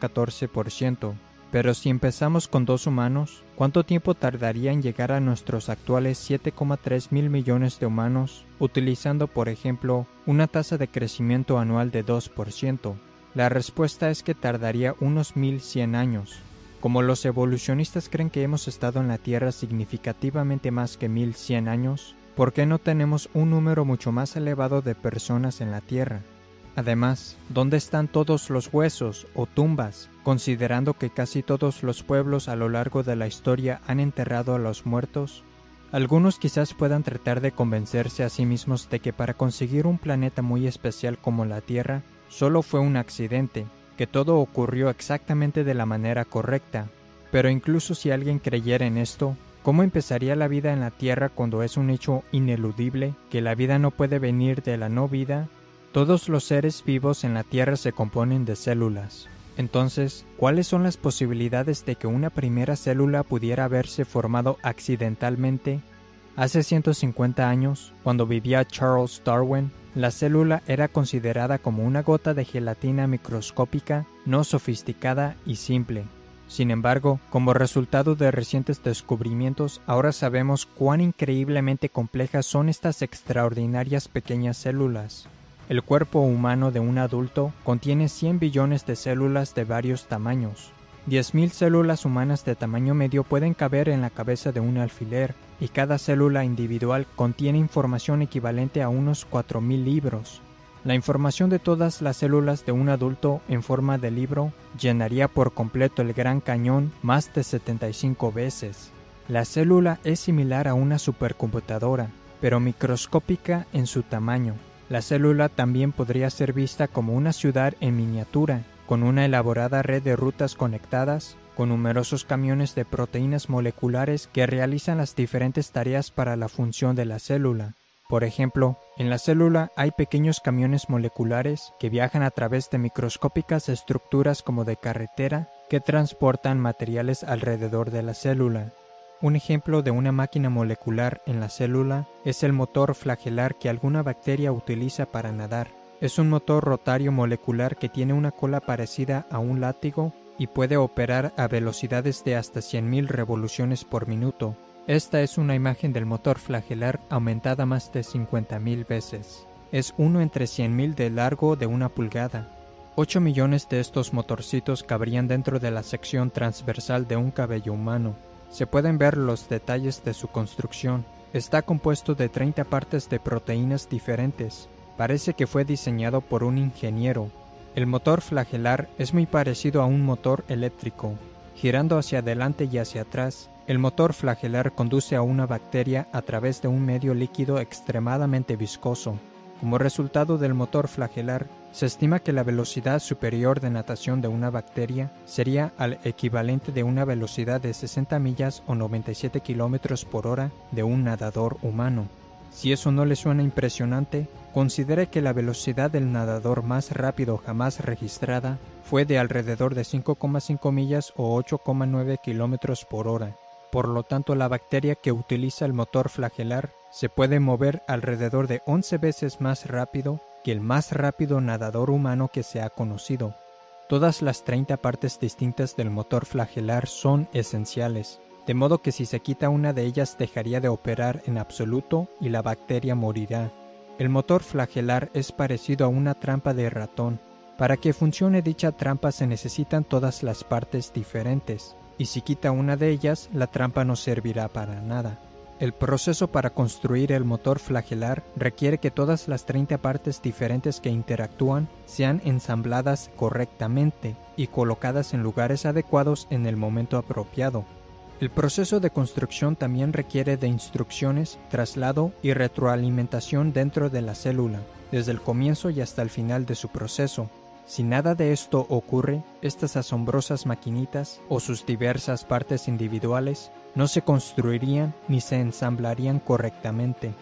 1,14%. Pero si empezamos con 2 humanos, ¿cuánto tiempo tardaría en llegar a nuestros actuales 7,3 mil millones de humanos, utilizando, por ejemplo, una tasa de crecimiento anual de 2%? La respuesta es que tardaría unos 1100 años. Como los evolucionistas creen que hemos estado en la Tierra significativamente más que 1100 años, ¿por qué no tenemos un número mucho más elevado de personas en la Tierra? Además, ¿dónde están todos los huesos o tumbas, considerando que casi todos los pueblos a lo largo de la historia han enterrado a los muertos? Algunos quizás puedan tratar de convencerse a sí mismos de que para conseguir un planeta muy especial como la Tierra, solo fue un accidente, que todo ocurrió exactamente de la manera correcta. Pero incluso si alguien creyera en esto, ¿cómo empezaría la vida en la Tierra cuando es un hecho ineludible que la vida no puede venir de la no vida? Todos los seres vivos en la Tierra se componen de células. Entonces, ¿cuáles son las posibilidades de que una primera célula pudiera haberse formado accidentalmente? Hace 150 años, cuando vivía Charles Darwin, la célula era considerada como una gota de gelatina microscópica, no sofisticada y simple. Sin embargo, como resultado de recientes descubrimientos, ahora sabemos cuán increíblemente complejas son estas extraordinarias pequeñas células. El cuerpo humano de un adulto contiene 100 billones de células de varios tamaños. 10.000 células humanas de tamaño medio pueden caber en la cabeza de un alfiler, y cada célula individual contiene información equivalente a unos 4.000 libros. La información de todas las células de un adulto en forma de libro llenaría por completo el Gran Cañón más de 75 veces. La célula es similar a una supercomputadora, pero microscópica en su tamaño. La célula también podría ser vista como una ciudad en miniatura, con una elaborada red de rutas conectadas, con numerosos camiones de proteínas moleculares que realizan las diferentes tareas para la función de la célula. Por ejemplo, en la célula hay pequeños camiones moleculares que viajan a través de microscópicas estructuras como de carretera que transportan materiales alrededor de la célula. Un ejemplo de una máquina molecular en la célula es el motor flagelar que alguna bacteria utiliza para nadar. Es un motor rotario molecular que tiene una cola parecida a un látigo y puede operar a velocidades de hasta 100.000 revoluciones por minuto. Esta es una imagen del motor flagelar aumentada más de 50.000 veces. Es 1 entre 100.000 de largo de 1 pulgada. 8 millones de estos motorcitos cabrían dentro de la sección transversal de un cabello humano. Se pueden ver los detalles de su construcción. Está compuesto de 30 partes de proteínas diferentes. Parece que fue diseñado por un ingeniero. El motor flagelar es muy parecido a un motor eléctrico. Girando hacia adelante y hacia atrás, el motor flagelar conduce a una bacteria a través de un medio líquido extremadamente viscoso. Como resultado del motor flagelar, se estima que la velocidad superior de natación de una bacteria sería al equivalente de una velocidad de 60 millas o 97 kilómetros por hora de un nadador humano. Si eso no le suena impresionante, considere que la velocidad del nadador más rápido jamás registrada fue de alrededor de 5,5 millas o 8,9 kilómetros por hora. Por lo tanto, la bacteria que utiliza el motor flagelar se puede mover alrededor de 11 veces más rápido que el más rápido nadador humano que se ha conocido. Todas las 30 partes distintas del motor flagelar son esenciales, de modo que si se quita una de ellas dejaría de operar en absoluto y la bacteria morirá. El motor flagelar es parecido a una trampa de ratón. Para que funcione dicha trampa se necesitan todas las partes diferentes, y si quita una de ellas, la trampa no servirá para nada. El proceso para construir el motor flagelar requiere que todas las 30 partes diferentes que interactúan sean ensambladas correctamente y colocadas en lugares adecuados en el momento apropiado. El proceso de construcción también requiere de instrucciones, traslado y retroalimentación dentro de la célula, desde el comienzo y hasta el final de su proceso. Si nada de esto ocurre, estas asombrosas maquinitas o sus diversas partes individuales no se construirían ni se ensamblarían correctamente.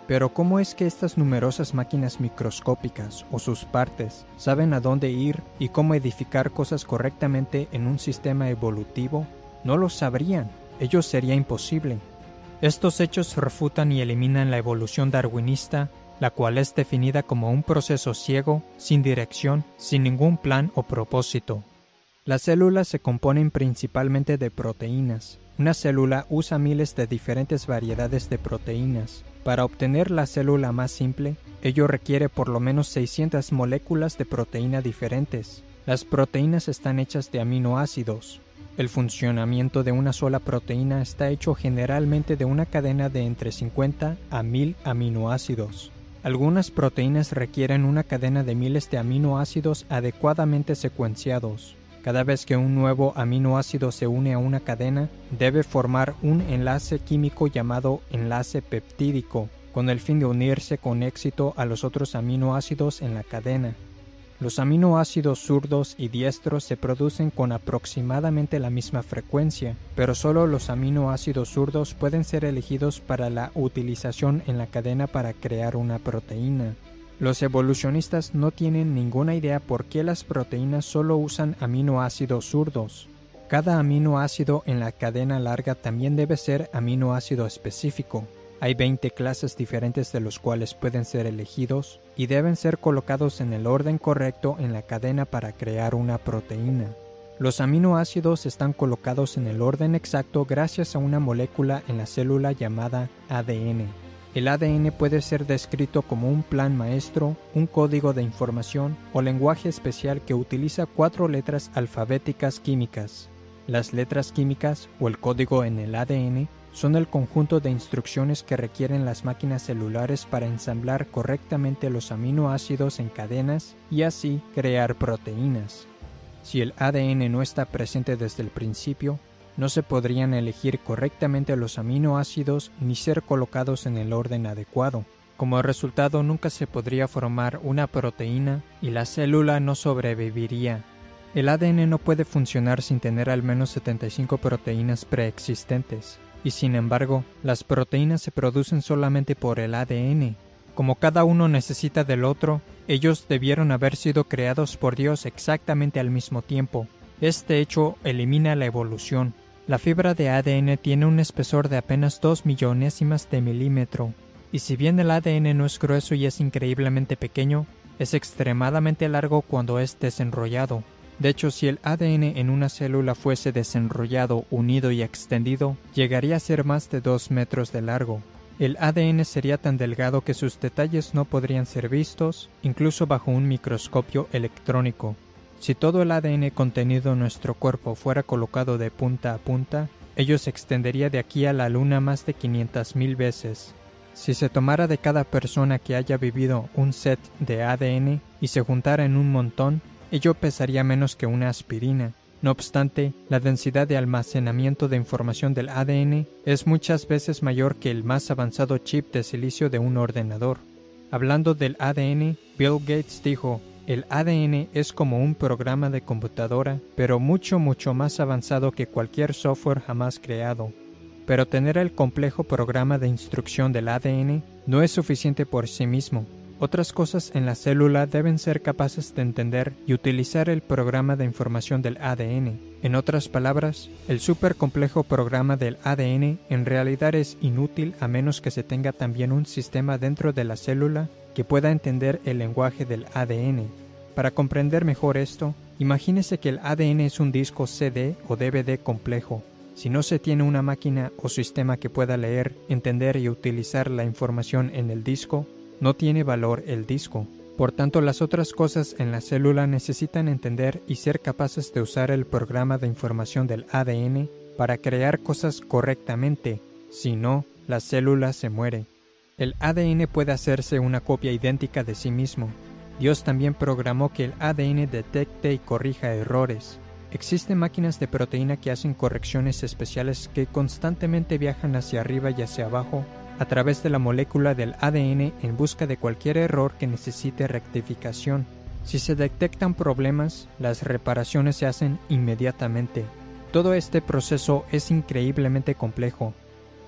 Pero ¿cómo es que estas numerosas máquinas microscópicas o sus partes saben a dónde ir y cómo edificar cosas correctamente en un sistema evolutivo? No lo sabrían. Ello sería imposible. Estos hechos refutan y eliminan la evolución darwinista, la cual es definida como un proceso ciego, sin dirección, sin ningún plan o propósito. Las células se componen principalmente de proteínas. Una célula usa miles de diferentes variedades de proteínas. Para obtener la célula más simple, ello requiere por lo menos 600 moléculas de proteína diferentes. Las proteínas están hechas de aminoácidos. El funcionamiento de una sola proteína está hecho generalmente de una cadena de entre 50 a 1000 aminoácidos. Algunas proteínas requieren una cadena de miles de aminoácidos adecuadamente secuenciados. Cada vez que un nuevo aminoácido se une a una cadena, debe formar un enlace químico llamado enlace peptídico, con el fin de unirse con éxito a los otros aminoácidos en la cadena. Los aminoácidos zurdos y diestros se producen con aproximadamente la misma frecuencia, pero solo los aminoácidos zurdos pueden ser elegidos para la utilización en la cadena para crear una proteína. Los evolucionistas no tienen ninguna idea por qué las proteínas solo usan aminoácidos zurdos. Cada aminoácido en la cadena larga también debe ser aminoácido específico. Hay 20 clases diferentes de los cuales pueden ser elegidos y deben ser colocados en el orden correcto en la cadena para crear una proteína. Los aminoácidos están colocados en el orden exacto gracias a una molécula en la célula llamada ADN. El ADN puede ser descrito como un plan maestro, un código de información o lenguaje especial que utiliza 4 letras alfabéticas químicas. Las letras químicas o el código en el ADN son el conjunto de instrucciones que requieren las máquinas celulares para ensamblar correctamente los aminoácidos en cadenas y así crear proteínas. Si el ADN no está presente desde el principio, no se podrían elegir correctamente los aminoácidos ni ser colocados en el orden adecuado. Como resultado, nunca se podría formar una proteína y la célula no sobreviviría. El ADN no puede funcionar sin tener al menos 75 proteínas preexistentes, y sin embargo, las proteínas se producen solamente por el ADN. Como cada uno necesita del otro, ellos debieron haber sido creados por Dios exactamente al mismo tiempo. Este hecho elimina la evolución. La fibra de ADN tiene un espesor de apenas 2 millonésimas de milímetro, y si bien el ADN no es grueso y es increíblemente pequeño, es extremadamente largo cuando es desenrollado. De hecho, si el ADN en una célula fuese desenrollado, unido y extendido, llegaría a ser más de 2 metros de largo. El ADN sería tan delgado que sus detalles no podrían ser vistos, incluso bajo un microscopio electrónico. Si todo el ADN contenido en nuestro cuerpo fuera colocado de punta a punta, ello se extendería de aquí a la Luna más de 500,000 veces. Si se tomara de cada persona que haya vivido un set de ADN y se juntara en un montón, ello pesaría menos que una aspirina. No obstante, la densidad de almacenamiento de información del ADN es muchas veces mayor que el más avanzado chip de silicio de un ordenador. Hablando del ADN, Bill Gates dijo: el ADN es como un programa de computadora, pero mucho más avanzado que cualquier software jamás creado. Pero tener el complejo programa de instrucción del ADN no es suficiente por sí mismo. Otras cosas en la célula deben ser capaces de entender y utilizar el programa de información del ADN. En otras palabras, el supercomplejo programa del ADN en realidad es inútil a menos que se tenga también un sistema dentro de la célula que pueda entender el lenguaje del ADN. Para comprender mejor esto, imagínese que el ADN es un disco CD o DVD complejo. Si no se tiene una máquina o sistema que pueda leer, entender y utilizar la información en el disco, no tiene valor el disco. Por tanto, las otras cosas en la célula necesitan entender y ser capaces de usar el programa de información del ADN para crear cosas correctamente. Si no, la célula se muere. El ADN puede hacerse una copia idéntica de sí mismo. Dios también programó que el ADN detecte y corrija errores. Existen máquinas de proteína que hacen correcciones especiales que constantemente viajan hacia arriba y hacia abajo a través de la molécula del ADN en busca de cualquier error que necesite rectificación. Si se detectan problemas, las reparaciones se hacen inmediatamente. Todo este proceso es increíblemente complejo.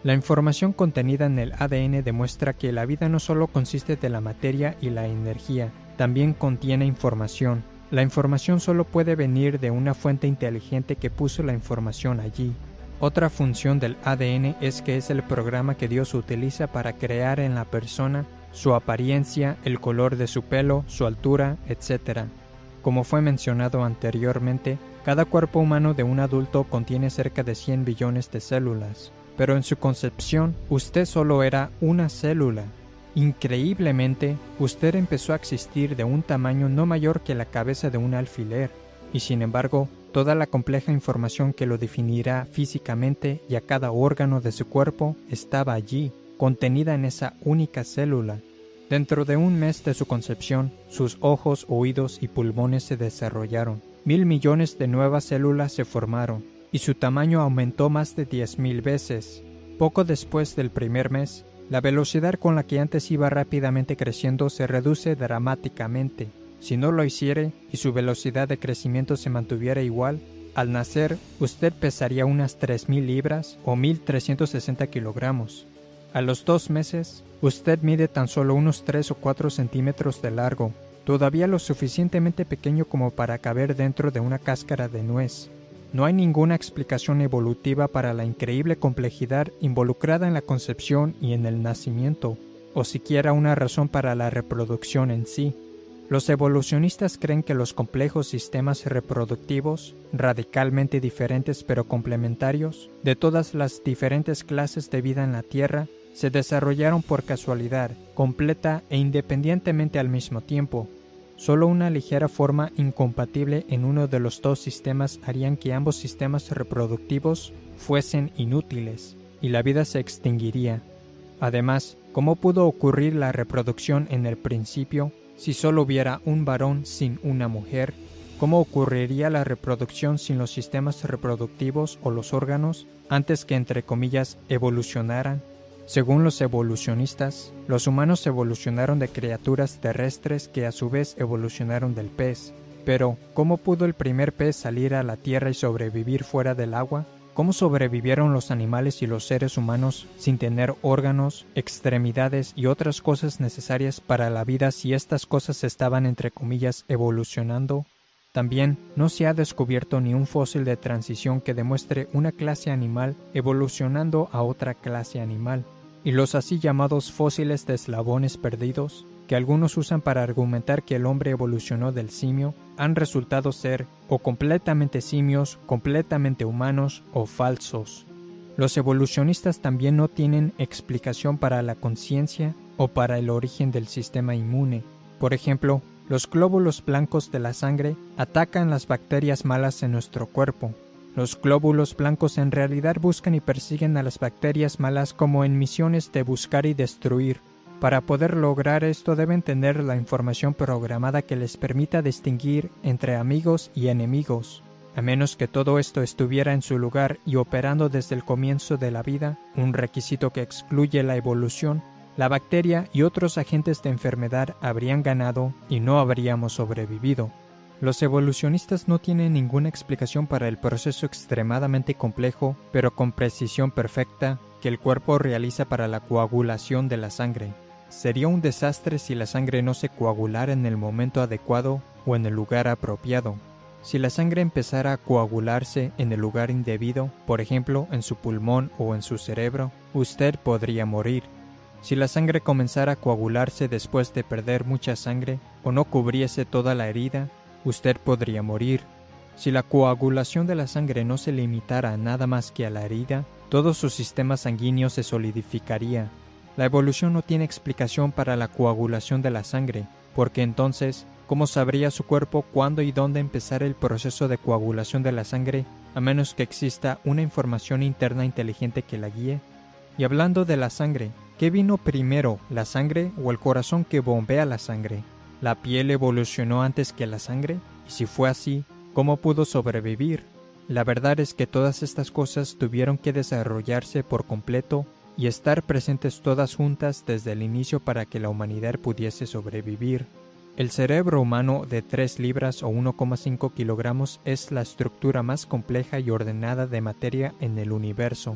La información contenida en el ADN demuestra que la vida no solo consiste de la materia y la energía, también contiene información. La información solo puede venir de una fuente inteligente que puso la información allí. Otra función del ADN es que es el programa que Dios utiliza para crear en la persona su apariencia, el color de su pelo, su altura, etc. Como fue mencionado anteriormente, cada cuerpo humano de un adulto contiene cerca de 100 billones de células, pero en su concepción usted solo era una célula. Increíblemente, usted empezó a existir de un tamaño no mayor que la cabeza de un alfiler, y sin embargo, toda la compleja información que lo definirá físicamente y a cada órgano de su cuerpo estaba allí, contenida en esa única célula. Dentro de un mes de su concepción, sus ojos, oídos y pulmones se desarrollaron. 1.000 millones de nuevas células se formaron, y su tamaño aumentó más de 10.000 veces. Poco después del primer mes, la velocidad con la que antes iba rápidamente creciendo se reduce dramáticamente. Si no lo hiciere y su velocidad de crecimiento se mantuviera igual, al nacer usted pesaría unas 3.000 libras o 1.360 kilogramos. A los 2 meses, usted mide tan solo unos 3 o 4 centímetros de largo, todavía lo suficientemente pequeño como para caber dentro de una cáscara de nuez. No hay ninguna explicación evolutiva para la increíble complejidad involucrada en la concepción y en el nacimiento, o siquiera una razón para la reproducción en sí. Los evolucionistas creen que los complejos sistemas reproductivos, radicalmente diferentes pero complementarios, de todas las diferentes clases de vida en la Tierra, se desarrollaron por casualidad, completa e independientemente al mismo tiempo. Solo una ligera forma incompatible en uno de los dos sistemas harían que ambos sistemas reproductivos fuesen inútiles, y la vida se extinguiría. Además, ¿cómo pudo ocurrir la reproducción en el principio si solo hubiera un varón sin una mujer? ¿Cómo ocurriría la reproducción sin los sistemas reproductivos o los órganos antes que, entre comillas, evolucionaran? Según los evolucionistas, los humanos evolucionaron de criaturas terrestres que a su vez evolucionaron del pez. Pero, ¿cómo pudo el primer pez salir a la tierra y sobrevivir fuera del agua? ¿Cómo sobrevivieron los animales y los seres humanos sin tener órganos, extremidades y otras cosas necesarias para la vida si estas cosas estaban, entre comillas, evolucionando? También no se ha descubierto ni un fósil de transición que demuestre una clase animal evolucionando a otra clase animal. Y los así llamados fósiles de eslabones perdidos, que algunos usan para argumentar que el hombre evolucionó del simio, han resultado ser o completamente simios, completamente humanos o falsos. Los evolucionistas también no tienen explicación para la conciencia o para el origen del sistema inmune. Por ejemplo, los glóbulos blancos de la sangre atacan las bacterias malas en nuestro cuerpo. Los glóbulos blancos en realidad buscan y persiguen a las bacterias malas como en misiones de buscar y destruir. Para poder lograr esto deben tener la información programada que les permita distinguir entre amigos y enemigos. A menos que todo esto estuviera en su lugar y operando desde el comienzo de la vida, un requisito que excluye la evolución, la bacteria y otros agentes de enfermedad habrían ganado y no habríamos sobrevivido. Los evolucionistas no tienen ninguna explicación para el proceso extremadamente complejo, pero con precisión perfecta, que el cuerpo realiza para la coagulación de la sangre. Sería un desastre si la sangre no se coagulara en el momento adecuado o en el lugar apropiado. Si la sangre empezara a coagularse en el lugar indebido, por ejemplo en su pulmón o en su cerebro, usted podría morir. Si la sangre comenzara a coagularse después de perder mucha sangre o no cubriese toda la herida, usted podría morir. Si la coagulación de la sangre no se limitara nada más que a la herida, todo su sistema sanguíneo se solidificaría. La evolución no tiene explicación para la coagulación de la sangre, porque entonces, ¿cómo sabría su cuerpo cuándo y dónde empezar el proceso de coagulación de la sangre, a menos que exista una información interna inteligente que la guíe? Y hablando de la sangre, ¿qué vino primero, la sangre o el corazón que bombea la sangre? ¿La piel evolucionó antes que la sangre? Y si fue así, ¿cómo pudo sobrevivir? La verdad es que todas estas cosas tuvieron que desarrollarse por completo y estar presentes todas juntas desde el inicio para que la humanidad pudiese sobrevivir. El cerebro humano de 3 libras o 1,5 kilogramos es la estructura más compleja y ordenada de materia en el universo.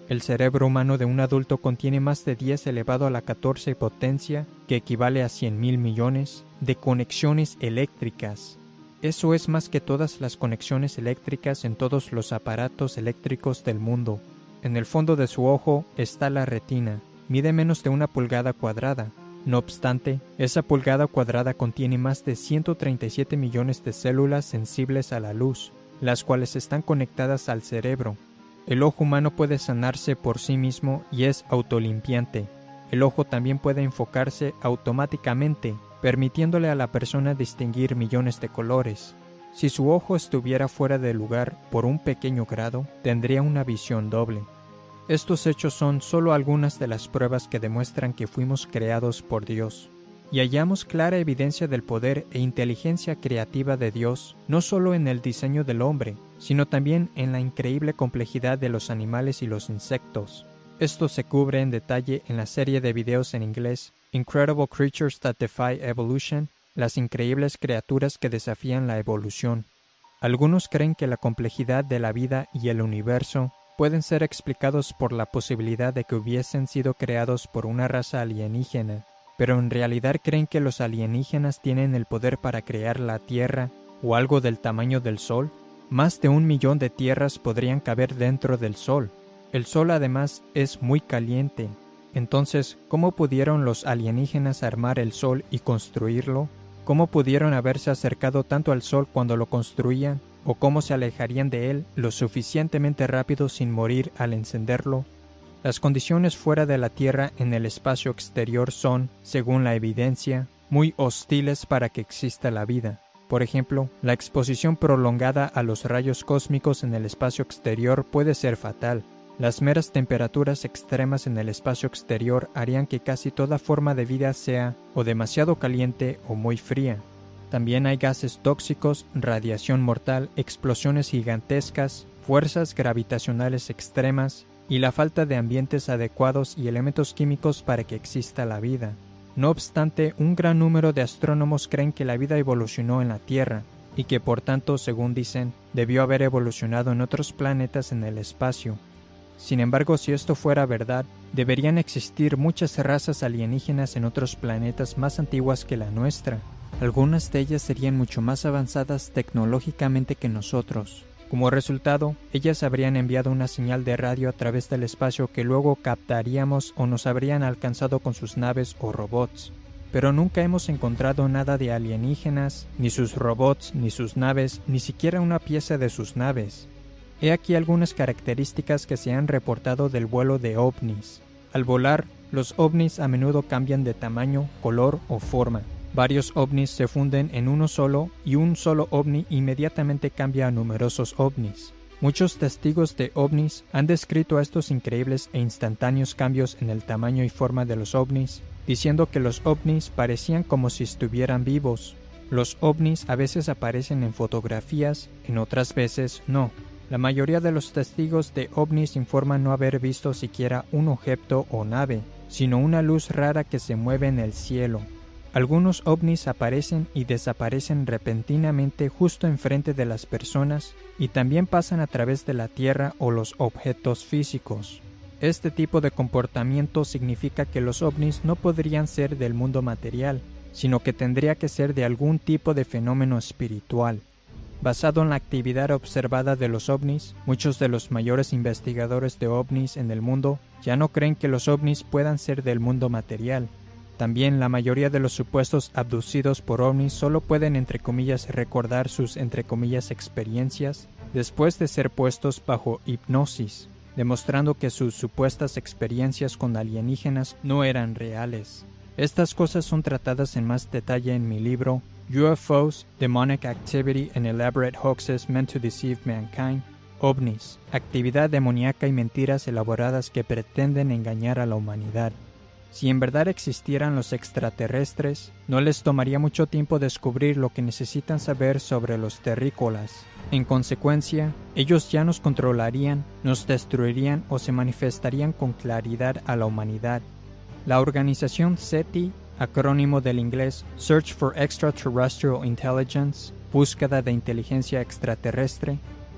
El cerebro humano de un adulto contiene más de 10 elevado a la 14 potencia, que equivale a 100.000 millones, de conexiones eléctricas. Eso es más que todas las conexiones eléctricas en todos los aparatos eléctricos del mundo. En el fondo de su ojo está la retina. Mide menos de 1 pulgada cuadrada. No obstante, esa pulgada cuadrada contiene más de 137 millones de células sensibles a la luz, las cuales están conectadas al cerebro. El ojo humano puede sanarse por sí mismo y es autolimpiante. El ojo también puede enfocarse automáticamente, permitiéndole a la persona distinguir millones de colores. Si su ojo estuviera fuera de lugar por un pequeño grado, tendría una visión doble. Estos hechos son solo algunas de las pruebas que demuestran que fuimos creados por Dios. Y hallamos clara evidencia del poder e inteligencia creativa de Dios, no solo en el diseño del hombre, sino también en la increíble complejidad de los animales y los insectos. Esto se cubre en detalle en la serie de videos en inglés Incredible Creatures That Defy Evolution, las increíbles criaturas que desafían la evolución. Algunos creen que la complejidad de la vida y el universo pueden ser explicados por la posibilidad de que hubiesen sido creados por una raza alienígena, pero en realidad creen que los alienígenas tienen el poder para crear la Tierra o algo del tamaño del Sol. Más de 1 millón de tierras podrían caber dentro del Sol. El Sol además es muy caliente. Entonces, ¿cómo pudieron los alienígenas armar el Sol y construirlo? ¿Cómo pudieron haberse acercado tanto al Sol cuando lo construían? ¿O cómo se alejarían de él lo suficientemente rápido sin morir al encenderlo? Las condiciones fuera de la Tierra en el espacio exterior son, según la evidencia, muy hostiles para que exista la vida. Por ejemplo, la exposición prolongada a los rayos cósmicos en el espacio exterior puede ser fatal. Las meras temperaturas extremas en el espacio exterior harían que casi toda forma de vida sea o demasiado caliente o muy fría. También hay gases tóxicos, radiación mortal, explosiones gigantescas, fuerzas gravitacionales extremas y la falta de ambientes adecuados y elementos químicos para que exista la vida. No obstante, un gran número de astrónomos creen que la vida evolucionó en la Tierra y que por tanto, según dicen, debió haber evolucionado en otros planetas en el espacio. Sin embargo, si esto fuera verdad, deberían existir muchas razas alienígenas en otros planetas más antiguas que la nuestra. Algunas de ellas serían mucho más avanzadas tecnológicamente que nosotros. Como resultado, ellas habrían enviado una señal de radio a través del espacio que luego captaríamos o nos habrían alcanzado con sus naves o robots. Pero nunca hemos encontrado nada de alienígenas, ni sus robots, ni sus naves, ni siquiera una pieza de sus naves. He aquí algunas características que se han reportado del vuelo de ovnis. Al volar, los ovnis a menudo cambian de tamaño, color o forma. Varios ovnis se funden en uno solo y un solo ovni inmediatamente cambia a numerosos ovnis. Muchos testigos de ovnis han descrito estos increíbles e instantáneos cambios en el tamaño y forma de los ovnis, diciendo que los ovnis parecían como si estuvieran vivos. Los ovnis a veces aparecen en fotografías, en otras veces no. La mayoría de los testigos de ovnis informan no haber visto siquiera un objeto o nave, sino una luz rara que se mueve en el cielo. Algunos ovnis aparecen y desaparecen repentinamente justo enfrente de las personas y también pasan a través de la Tierra o los objetos físicos. Este tipo de comportamiento significa que los ovnis no podrían ser del mundo material, sino que tendría que ser de algún tipo de fenómeno espiritual. Basado en la actividad observada de los ovnis, muchos de los mayores investigadores de ovnis en el mundo ya no creen que los ovnis puedan ser del mundo material. También la mayoría de los supuestos abducidos por ovnis solo pueden entre comillas recordar sus entre comillas experiencias después de ser puestos bajo hipnosis, demostrando que sus supuestas experiencias con alienígenas no eran reales. Estas cosas son tratadas en más detalle en mi libro UFOs, Demonic Activity and Elaborate Hoaxes Meant to Deceive Mankind. OVNIs, actividad demoníaca y mentiras elaboradas que pretenden engañar a la humanidad. Si en verdad existieran los extraterrestres, no les tomaría mucho tiempo descubrir lo que necesitan saber sobre los terrícolas. En consecuencia, ellos ya nos controlarían, nos destruirían o se manifestarían con claridad a la humanidad. La organización SETI, acrónimo del inglés Search for Extraterrestrial Intelligence, búsqueda de inteligencia extraterrestre,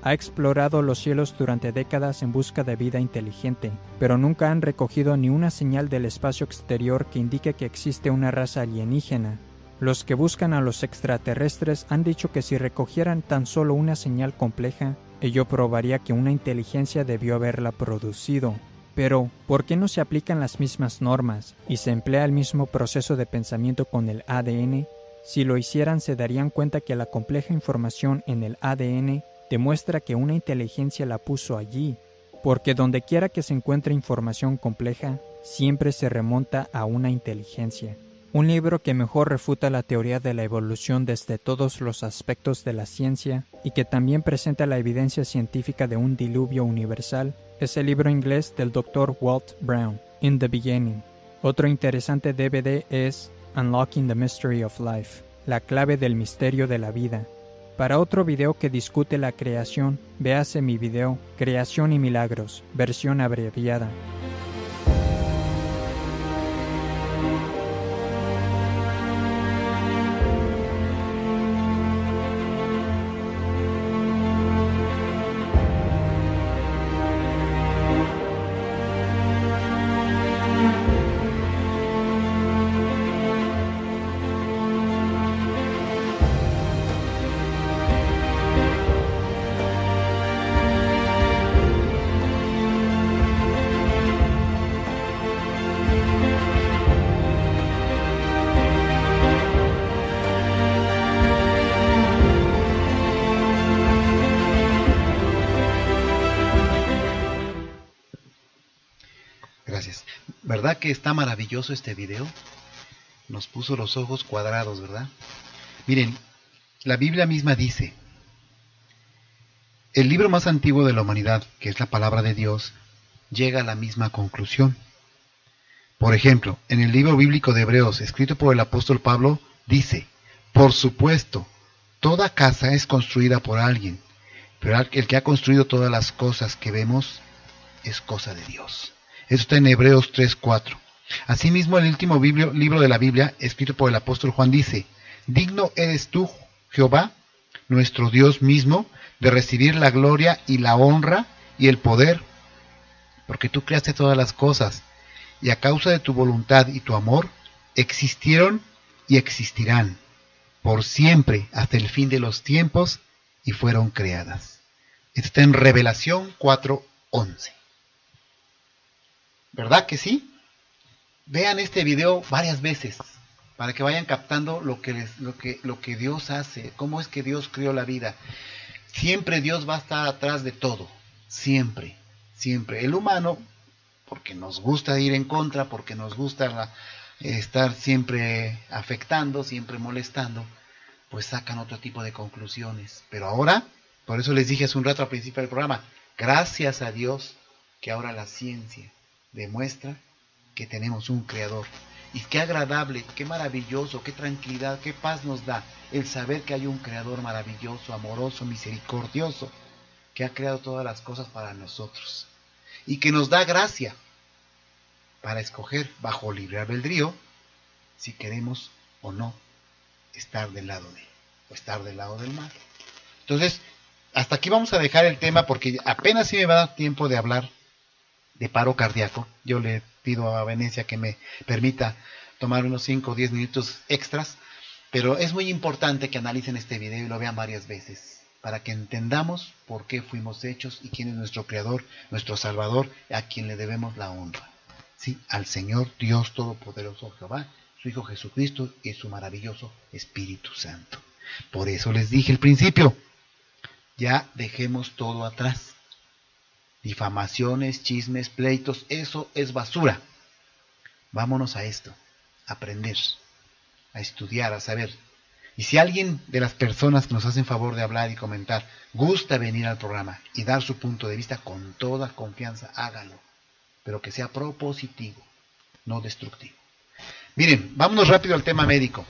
ha explorado los cielos durante décadas en busca de vida inteligente, pero nunca han recogido ni una señal del espacio exterior que indique que existe una raza alienígena. Los que buscan a los extraterrestres han dicho que si recogieran tan solo una señal compleja, ello probaría que una inteligencia debió haberla producido. Pero, ¿por qué no se aplican las mismas normas y se emplea el mismo proceso de pensamiento con el ADN? Si lo hicieran, se darían cuenta que la compleja información en el ADN demuestra que una inteligencia la puso allí, porque donde quiera que se encuentre información compleja, siempre se remonta a una inteligencia. Un libro que mejor refuta la teoría de la evolución desde todos los aspectos de la ciencia y que también presenta la evidencia científica de un diluvio universal es el libro inglés del Dr. Walt Brown, In the Beginning. Otro interesante DVD es Unlocking the Mystery of Life, la clave del misterio de la vida. Para otro video que discute la creación, véase mi video Creación y Milagros, versión abreviada. Gracias. ¿Verdad que está maravilloso este video? Nos puso los ojos cuadrados, ¿verdad? Miren, la Biblia misma dice, el libro más antiguo de la humanidad, que es la palabra de Dios, llega a la misma conclusión. Por ejemplo, en el libro bíblico de Hebreos, escrito por el apóstol Pablo, dice, por supuesto, toda casa es construida por alguien, pero el que ha construido todas las cosas que vemos es cosa de Dios. Eso está en Hebreos 3:4. Asimismo, el último libro de la Biblia, escrito por el apóstol Juan, dice, digno eres tú, Jehová, nuestro Dios mismo, de recibir la gloria y la honra y el poder, porque tú creaste todas las cosas, y a causa de tu voluntad y tu amor, existieron y existirán, por siempre, hasta el fin de los tiempos, y fueron creadas. Esto está en Revelación 4:11. ¿Verdad que sí? Vean este video varias veces para que vayan captando lo que Dios hace, cómo es que Dios creó la vida. Siempre Dios va a estar atrás de todo, siempre, siempre. El humano, porque nos gusta ir en contra, porque nos gusta estar siempre afectando, siempre molestando, pues sacan otro tipo de conclusiones. Pero ahora, por eso les dije hace un rato al principio del programa, gracias a Dios que ahora la ciencia demuestra que tenemos un creador. Y qué agradable, qué maravilloso, qué tranquilidad, qué paz nos da el saber que hay un creador maravilloso, amoroso, misericordioso, que ha creado todas las cosas para nosotros. Y que nos da gracia para escoger bajo libre albedrío si queremos o no estar del lado de él o estar del lado del mal. Entonces, hasta aquí vamos a dejar el tema porque apenas sí me va a dar tiempo de hablar de paro cardíaco. Yo le pido a Venecia que me permita tomar unos 5 o 10 minutos extras, pero es muy importante que analicen este video y lo vean varias veces, para que entendamos por qué fuimos hechos y quién es nuestro Creador, nuestro Salvador, a quien le debemos la honra. Sí, al Señor Dios Todopoderoso Jehová, su Hijo Jesucristo y su maravilloso Espíritu Santo. Por eso les dije al principio, ya dejemos todo atrás. Difamaciones, chismes, pleitos, eso es basura. Vámonos a esto, a aprender, a estudiar, a saber. Y si alguien de las personas que nos hacen favor de hablar y comentar gusta venir al programa y dar su punto de vista con toda confianza, hágalo. Pero que sea propositivo, no destructivo. Miren, vámonos rápido al tema médico.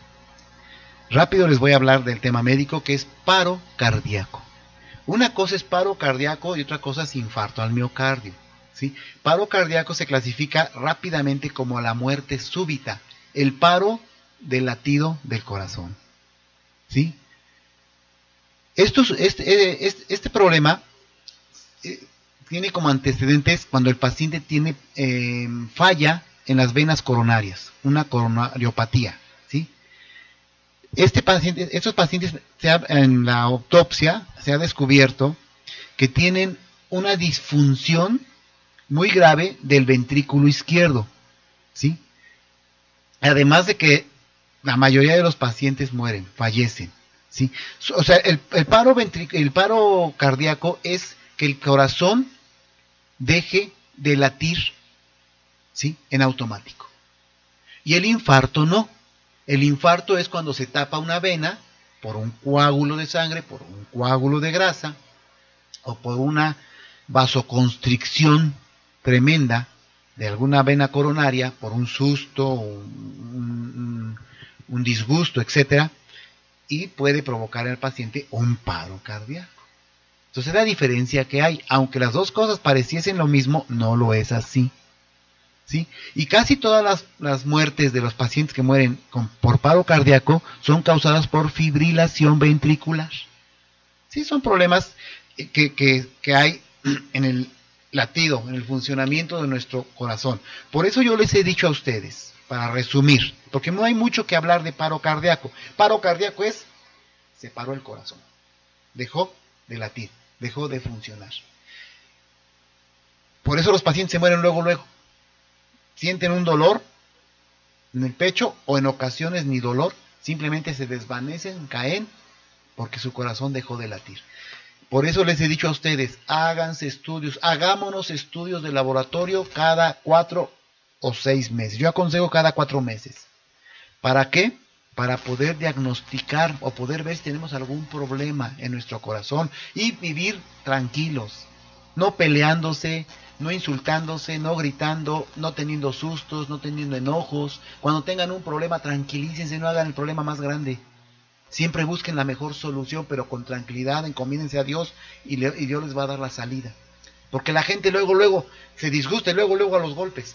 Rápido les voy a hablar del tema médico que es paro cardíaco. Una cosa es paro cardíaco y otra cosa es infarto al miocardio, ¿sí? Paro cardíaco se clasifica rápidamente como la muerte súbita, el paro del latido del corazón, ¿sí? Este problema tiene como antecedentes cuando el paciente tiene falla en las venas coronarias, una coronariopatía, ¿sí? Estos pacientes en la autopsia se ha descubierto que tienen una disfunción muy grave del ventrículo izquierdo, ¿sí? Además de que la mayoría de los pacientes mueren, fallecen, ¿sí? O sea, el paro cardíaco es que el corazón deje de latir, ¿sí? En automático. Y el infarto no. El infarto es cuando se tapa una vena por un coágulo de sangre, por un coágulo de grasa o por una vasoconstricción tremenda de alguna vena coronaria, por un susto, un disgusto, etcétera, y puede provocar en el paciente un paro cardíaco. Entonces la diferencia que hay, aunque las dos cosas pareciesen lo mismo, no lo es así, ¿sí? Y casi todas las muertes de los pacientes que mueren por paro cardíaco son causadas por fibrilación ventricular. Sí, son problemas que hay en el latido, en el funcionamiento de nuestro corazón. Por eso yo les he dicho a ustedes, para resumir, porque no hay mucho que hablar de paro cardíaco. Paro cardíaco es, se paró el corazón, dejó de latir, dejó de funcionar. Por eso los pacientes se mueren luego. Sienten un dolor en el pecho o en ocasiones ni dolor, simplemente se desvanecen, caen, porque su corazón dejó de latir. Por eso les he dicho a ustedes, háganse estudios, hagámonos estudios de laboratorio cada 4 o 6 meses. Yo aconsejo cada 4 meses. ¿Para qué? Para poder diagnosticar o poder ver si tenemos algún problema en nuestro corazón y vivir tranquilos, no peleándose, no insultándose, no gritando, no teniendo sustos, no teniendo enojos. Cuando tengan un problema, tranquilícense, no hagan el problema más grande. Siempre busquen la mejor solución, pero con tranquilidad, encomiéndense a Dios y Dios les va a dar la salida. Porque la gente luego se disgusta y luego a los golpes.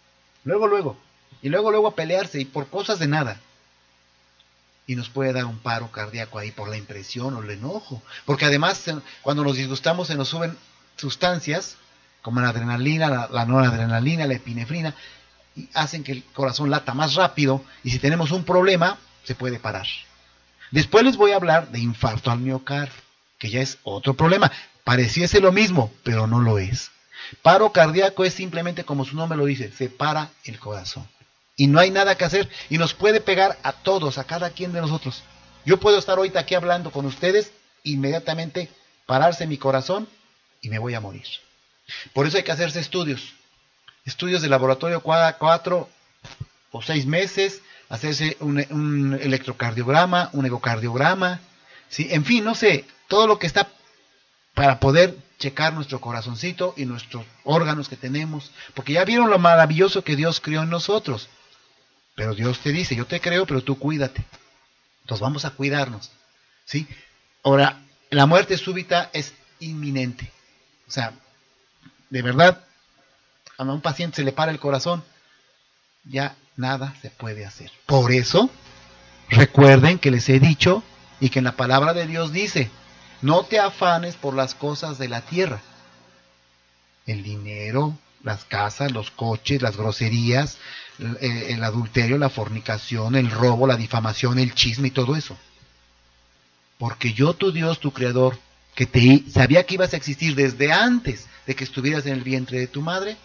Y luego a pelearse y por cosas de nada. Y nos puede dar un paro cardíaco ahí por la impresión o el enojo. Porque además, cuando nos disgustamos, se nos suben sustancias como la adrenalina, la noradrenalina, la epinefrina, y hacen que el corazón lata más rápido. Y si tenemos un problema, se puede parar. Después les voy a hablar de infarto al miocardio, que ya es otro problema. Pareciese lo mismo, pero no lo es. Paro cardíaco es simplemente como su nombre lo dice, se para el corazón. Y no hay nada que hacer, y nos puede pegar a todos, a cada quien de nosotros. Yo puedo estar ahorita aquí hablando con ustedes, inmediatamente pararse mi corazón y me voy a morir. Por eso hay que hacerse estudios de laboratorio cada 4 o 6 meses, hacerse un electrocardiograma, un ecocardiograma, ¿sí? En fin, no sé, todo lo que está para poder checar nuestro corazoncito y nuestros órganos que tenemos, porque ya vieron lo maravilloso que Dios creó en nosotros. Pero Dios te dice, yo te creo, pero tú cuídate. Entonces vamos a cuidarnos, ¿sí? Ahora, la muerte súbita es inminente. O sea, de verdad, a un paciente se le para el corazón, ya nada se puede hacer. Por eso, recuerden que les he dicho y que en la palabra de Dios dice, no te afanes por las cosas de la tierra. El dinero, las casas, los coches, las groserías, el adulterio, la fornicación, el robo, la difamación, el chisme y todo eso. Porque yo, tu Dios, tu Creador, que sabía que ibas a existir desde antes de que estuvieras en el vientre de tu madre,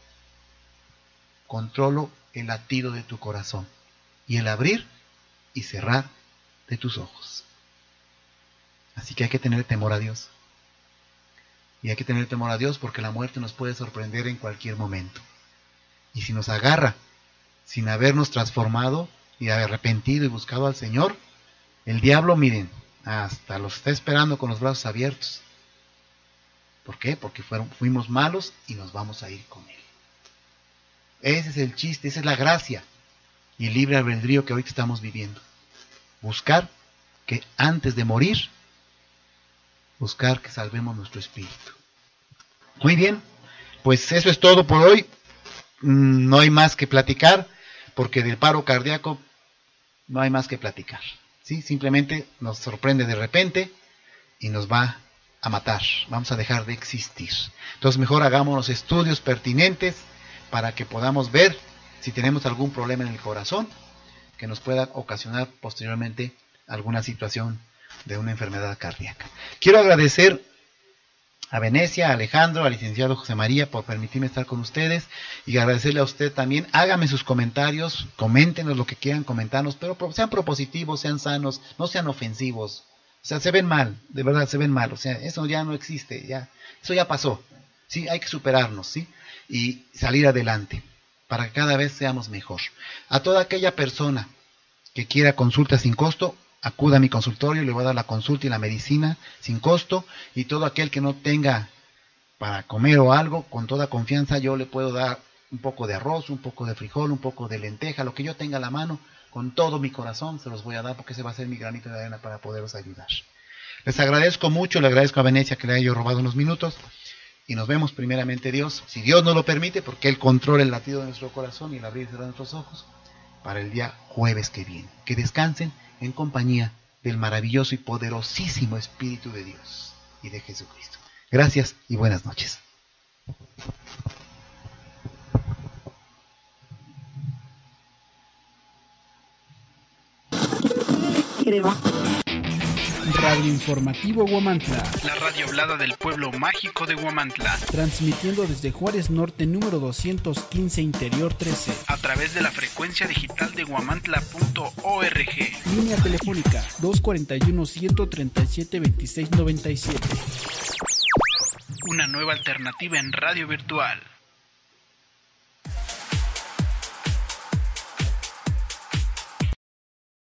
controlo el latido de tu corazón y el abrir y cerrar de tus ojos. Así que hay que tener temor a Dios. Y hay que tener temor a Dios porque la muerte nos puede sorprender en cualquier momento. Y si nos agarra sin habernos transformado y arrepentido y buscado al Señor, el diablo, miren, hasta los está esperando con los brazos abiertos. ¿Por qué? Porque fuimos malos y nos vamos a ir con Él. Ese es el chiste, esa es la gracia y el libre albedrío que ahorita estamos viviendo. Buscar que antes de morir, buscar que salvemos nuestro espíritu. Muy bien, pues eso es todo por hoy. No hay más que platicar, porque del paro cardíaco no hay más que platicar. ¿Sí? Simplemente nos sorprende de repente y nos va a matar, vamos a dejar de existir. Entonces mejor hagamos los estudios pertinentes para que podamos ver si tenemos algún problema en el corazón que nos pueda ocasionar posteriormente alguna situación de una enfermedad cardíaca. Quiero agradecer a Venecia, a Alejandro, al licenciado José María por permitirme estar con ustedes y agradecerle a usted también. Háganme sus comentarios, coméntenos lo que quieran comentarnos, pero sean propositivos, sean sanos, no sean ofensivos. O sea, se ven mal, de verdad se ven mal, o sea, eso ya no existe, ya, eso ya pasó. Sí, hay que superarnos, ¿sí? Y salir adelante para que cada vez seamos mejor. A toda aquella persona que quiera consulta sin costo, acuda a mi consultorio, le voy a dar la consulta y la medicina sin costo, y todo aquel que no tenga para comer o algo, con toda confianza yo le puedo dar un poco de arroz, un poco de frijol, un poco de lenteja, lo que yo tenga a la mano, con todo mi corazón se los voy a dar, porque ese va a ser mi granito de arena para poderos ayudar. Les agradezco mucho, le agradezco a Venecia que le haya robado unos minutos, y nos vemos primeramente Dios, si Dios nos lo permite, porque Él controla el latido de nuestro corazón y el abrir y cerrar de nuestros ojos, para el día jueves que viene. Que descansen en compañía del maravilloso y poderosísimo Espíritu de Dios y de Jesucristo. Gracias y buenas noches. Radio Informativo Huamantla, la radio hablada del pueblo mágico de Huamantla, transmitiendo desde Juárez Norte número 215 Interior 13, a través de la frecuencia digital de guamantla.org. Línea telefónica 241-137-2697. Una nueva alternativa en radio virtual.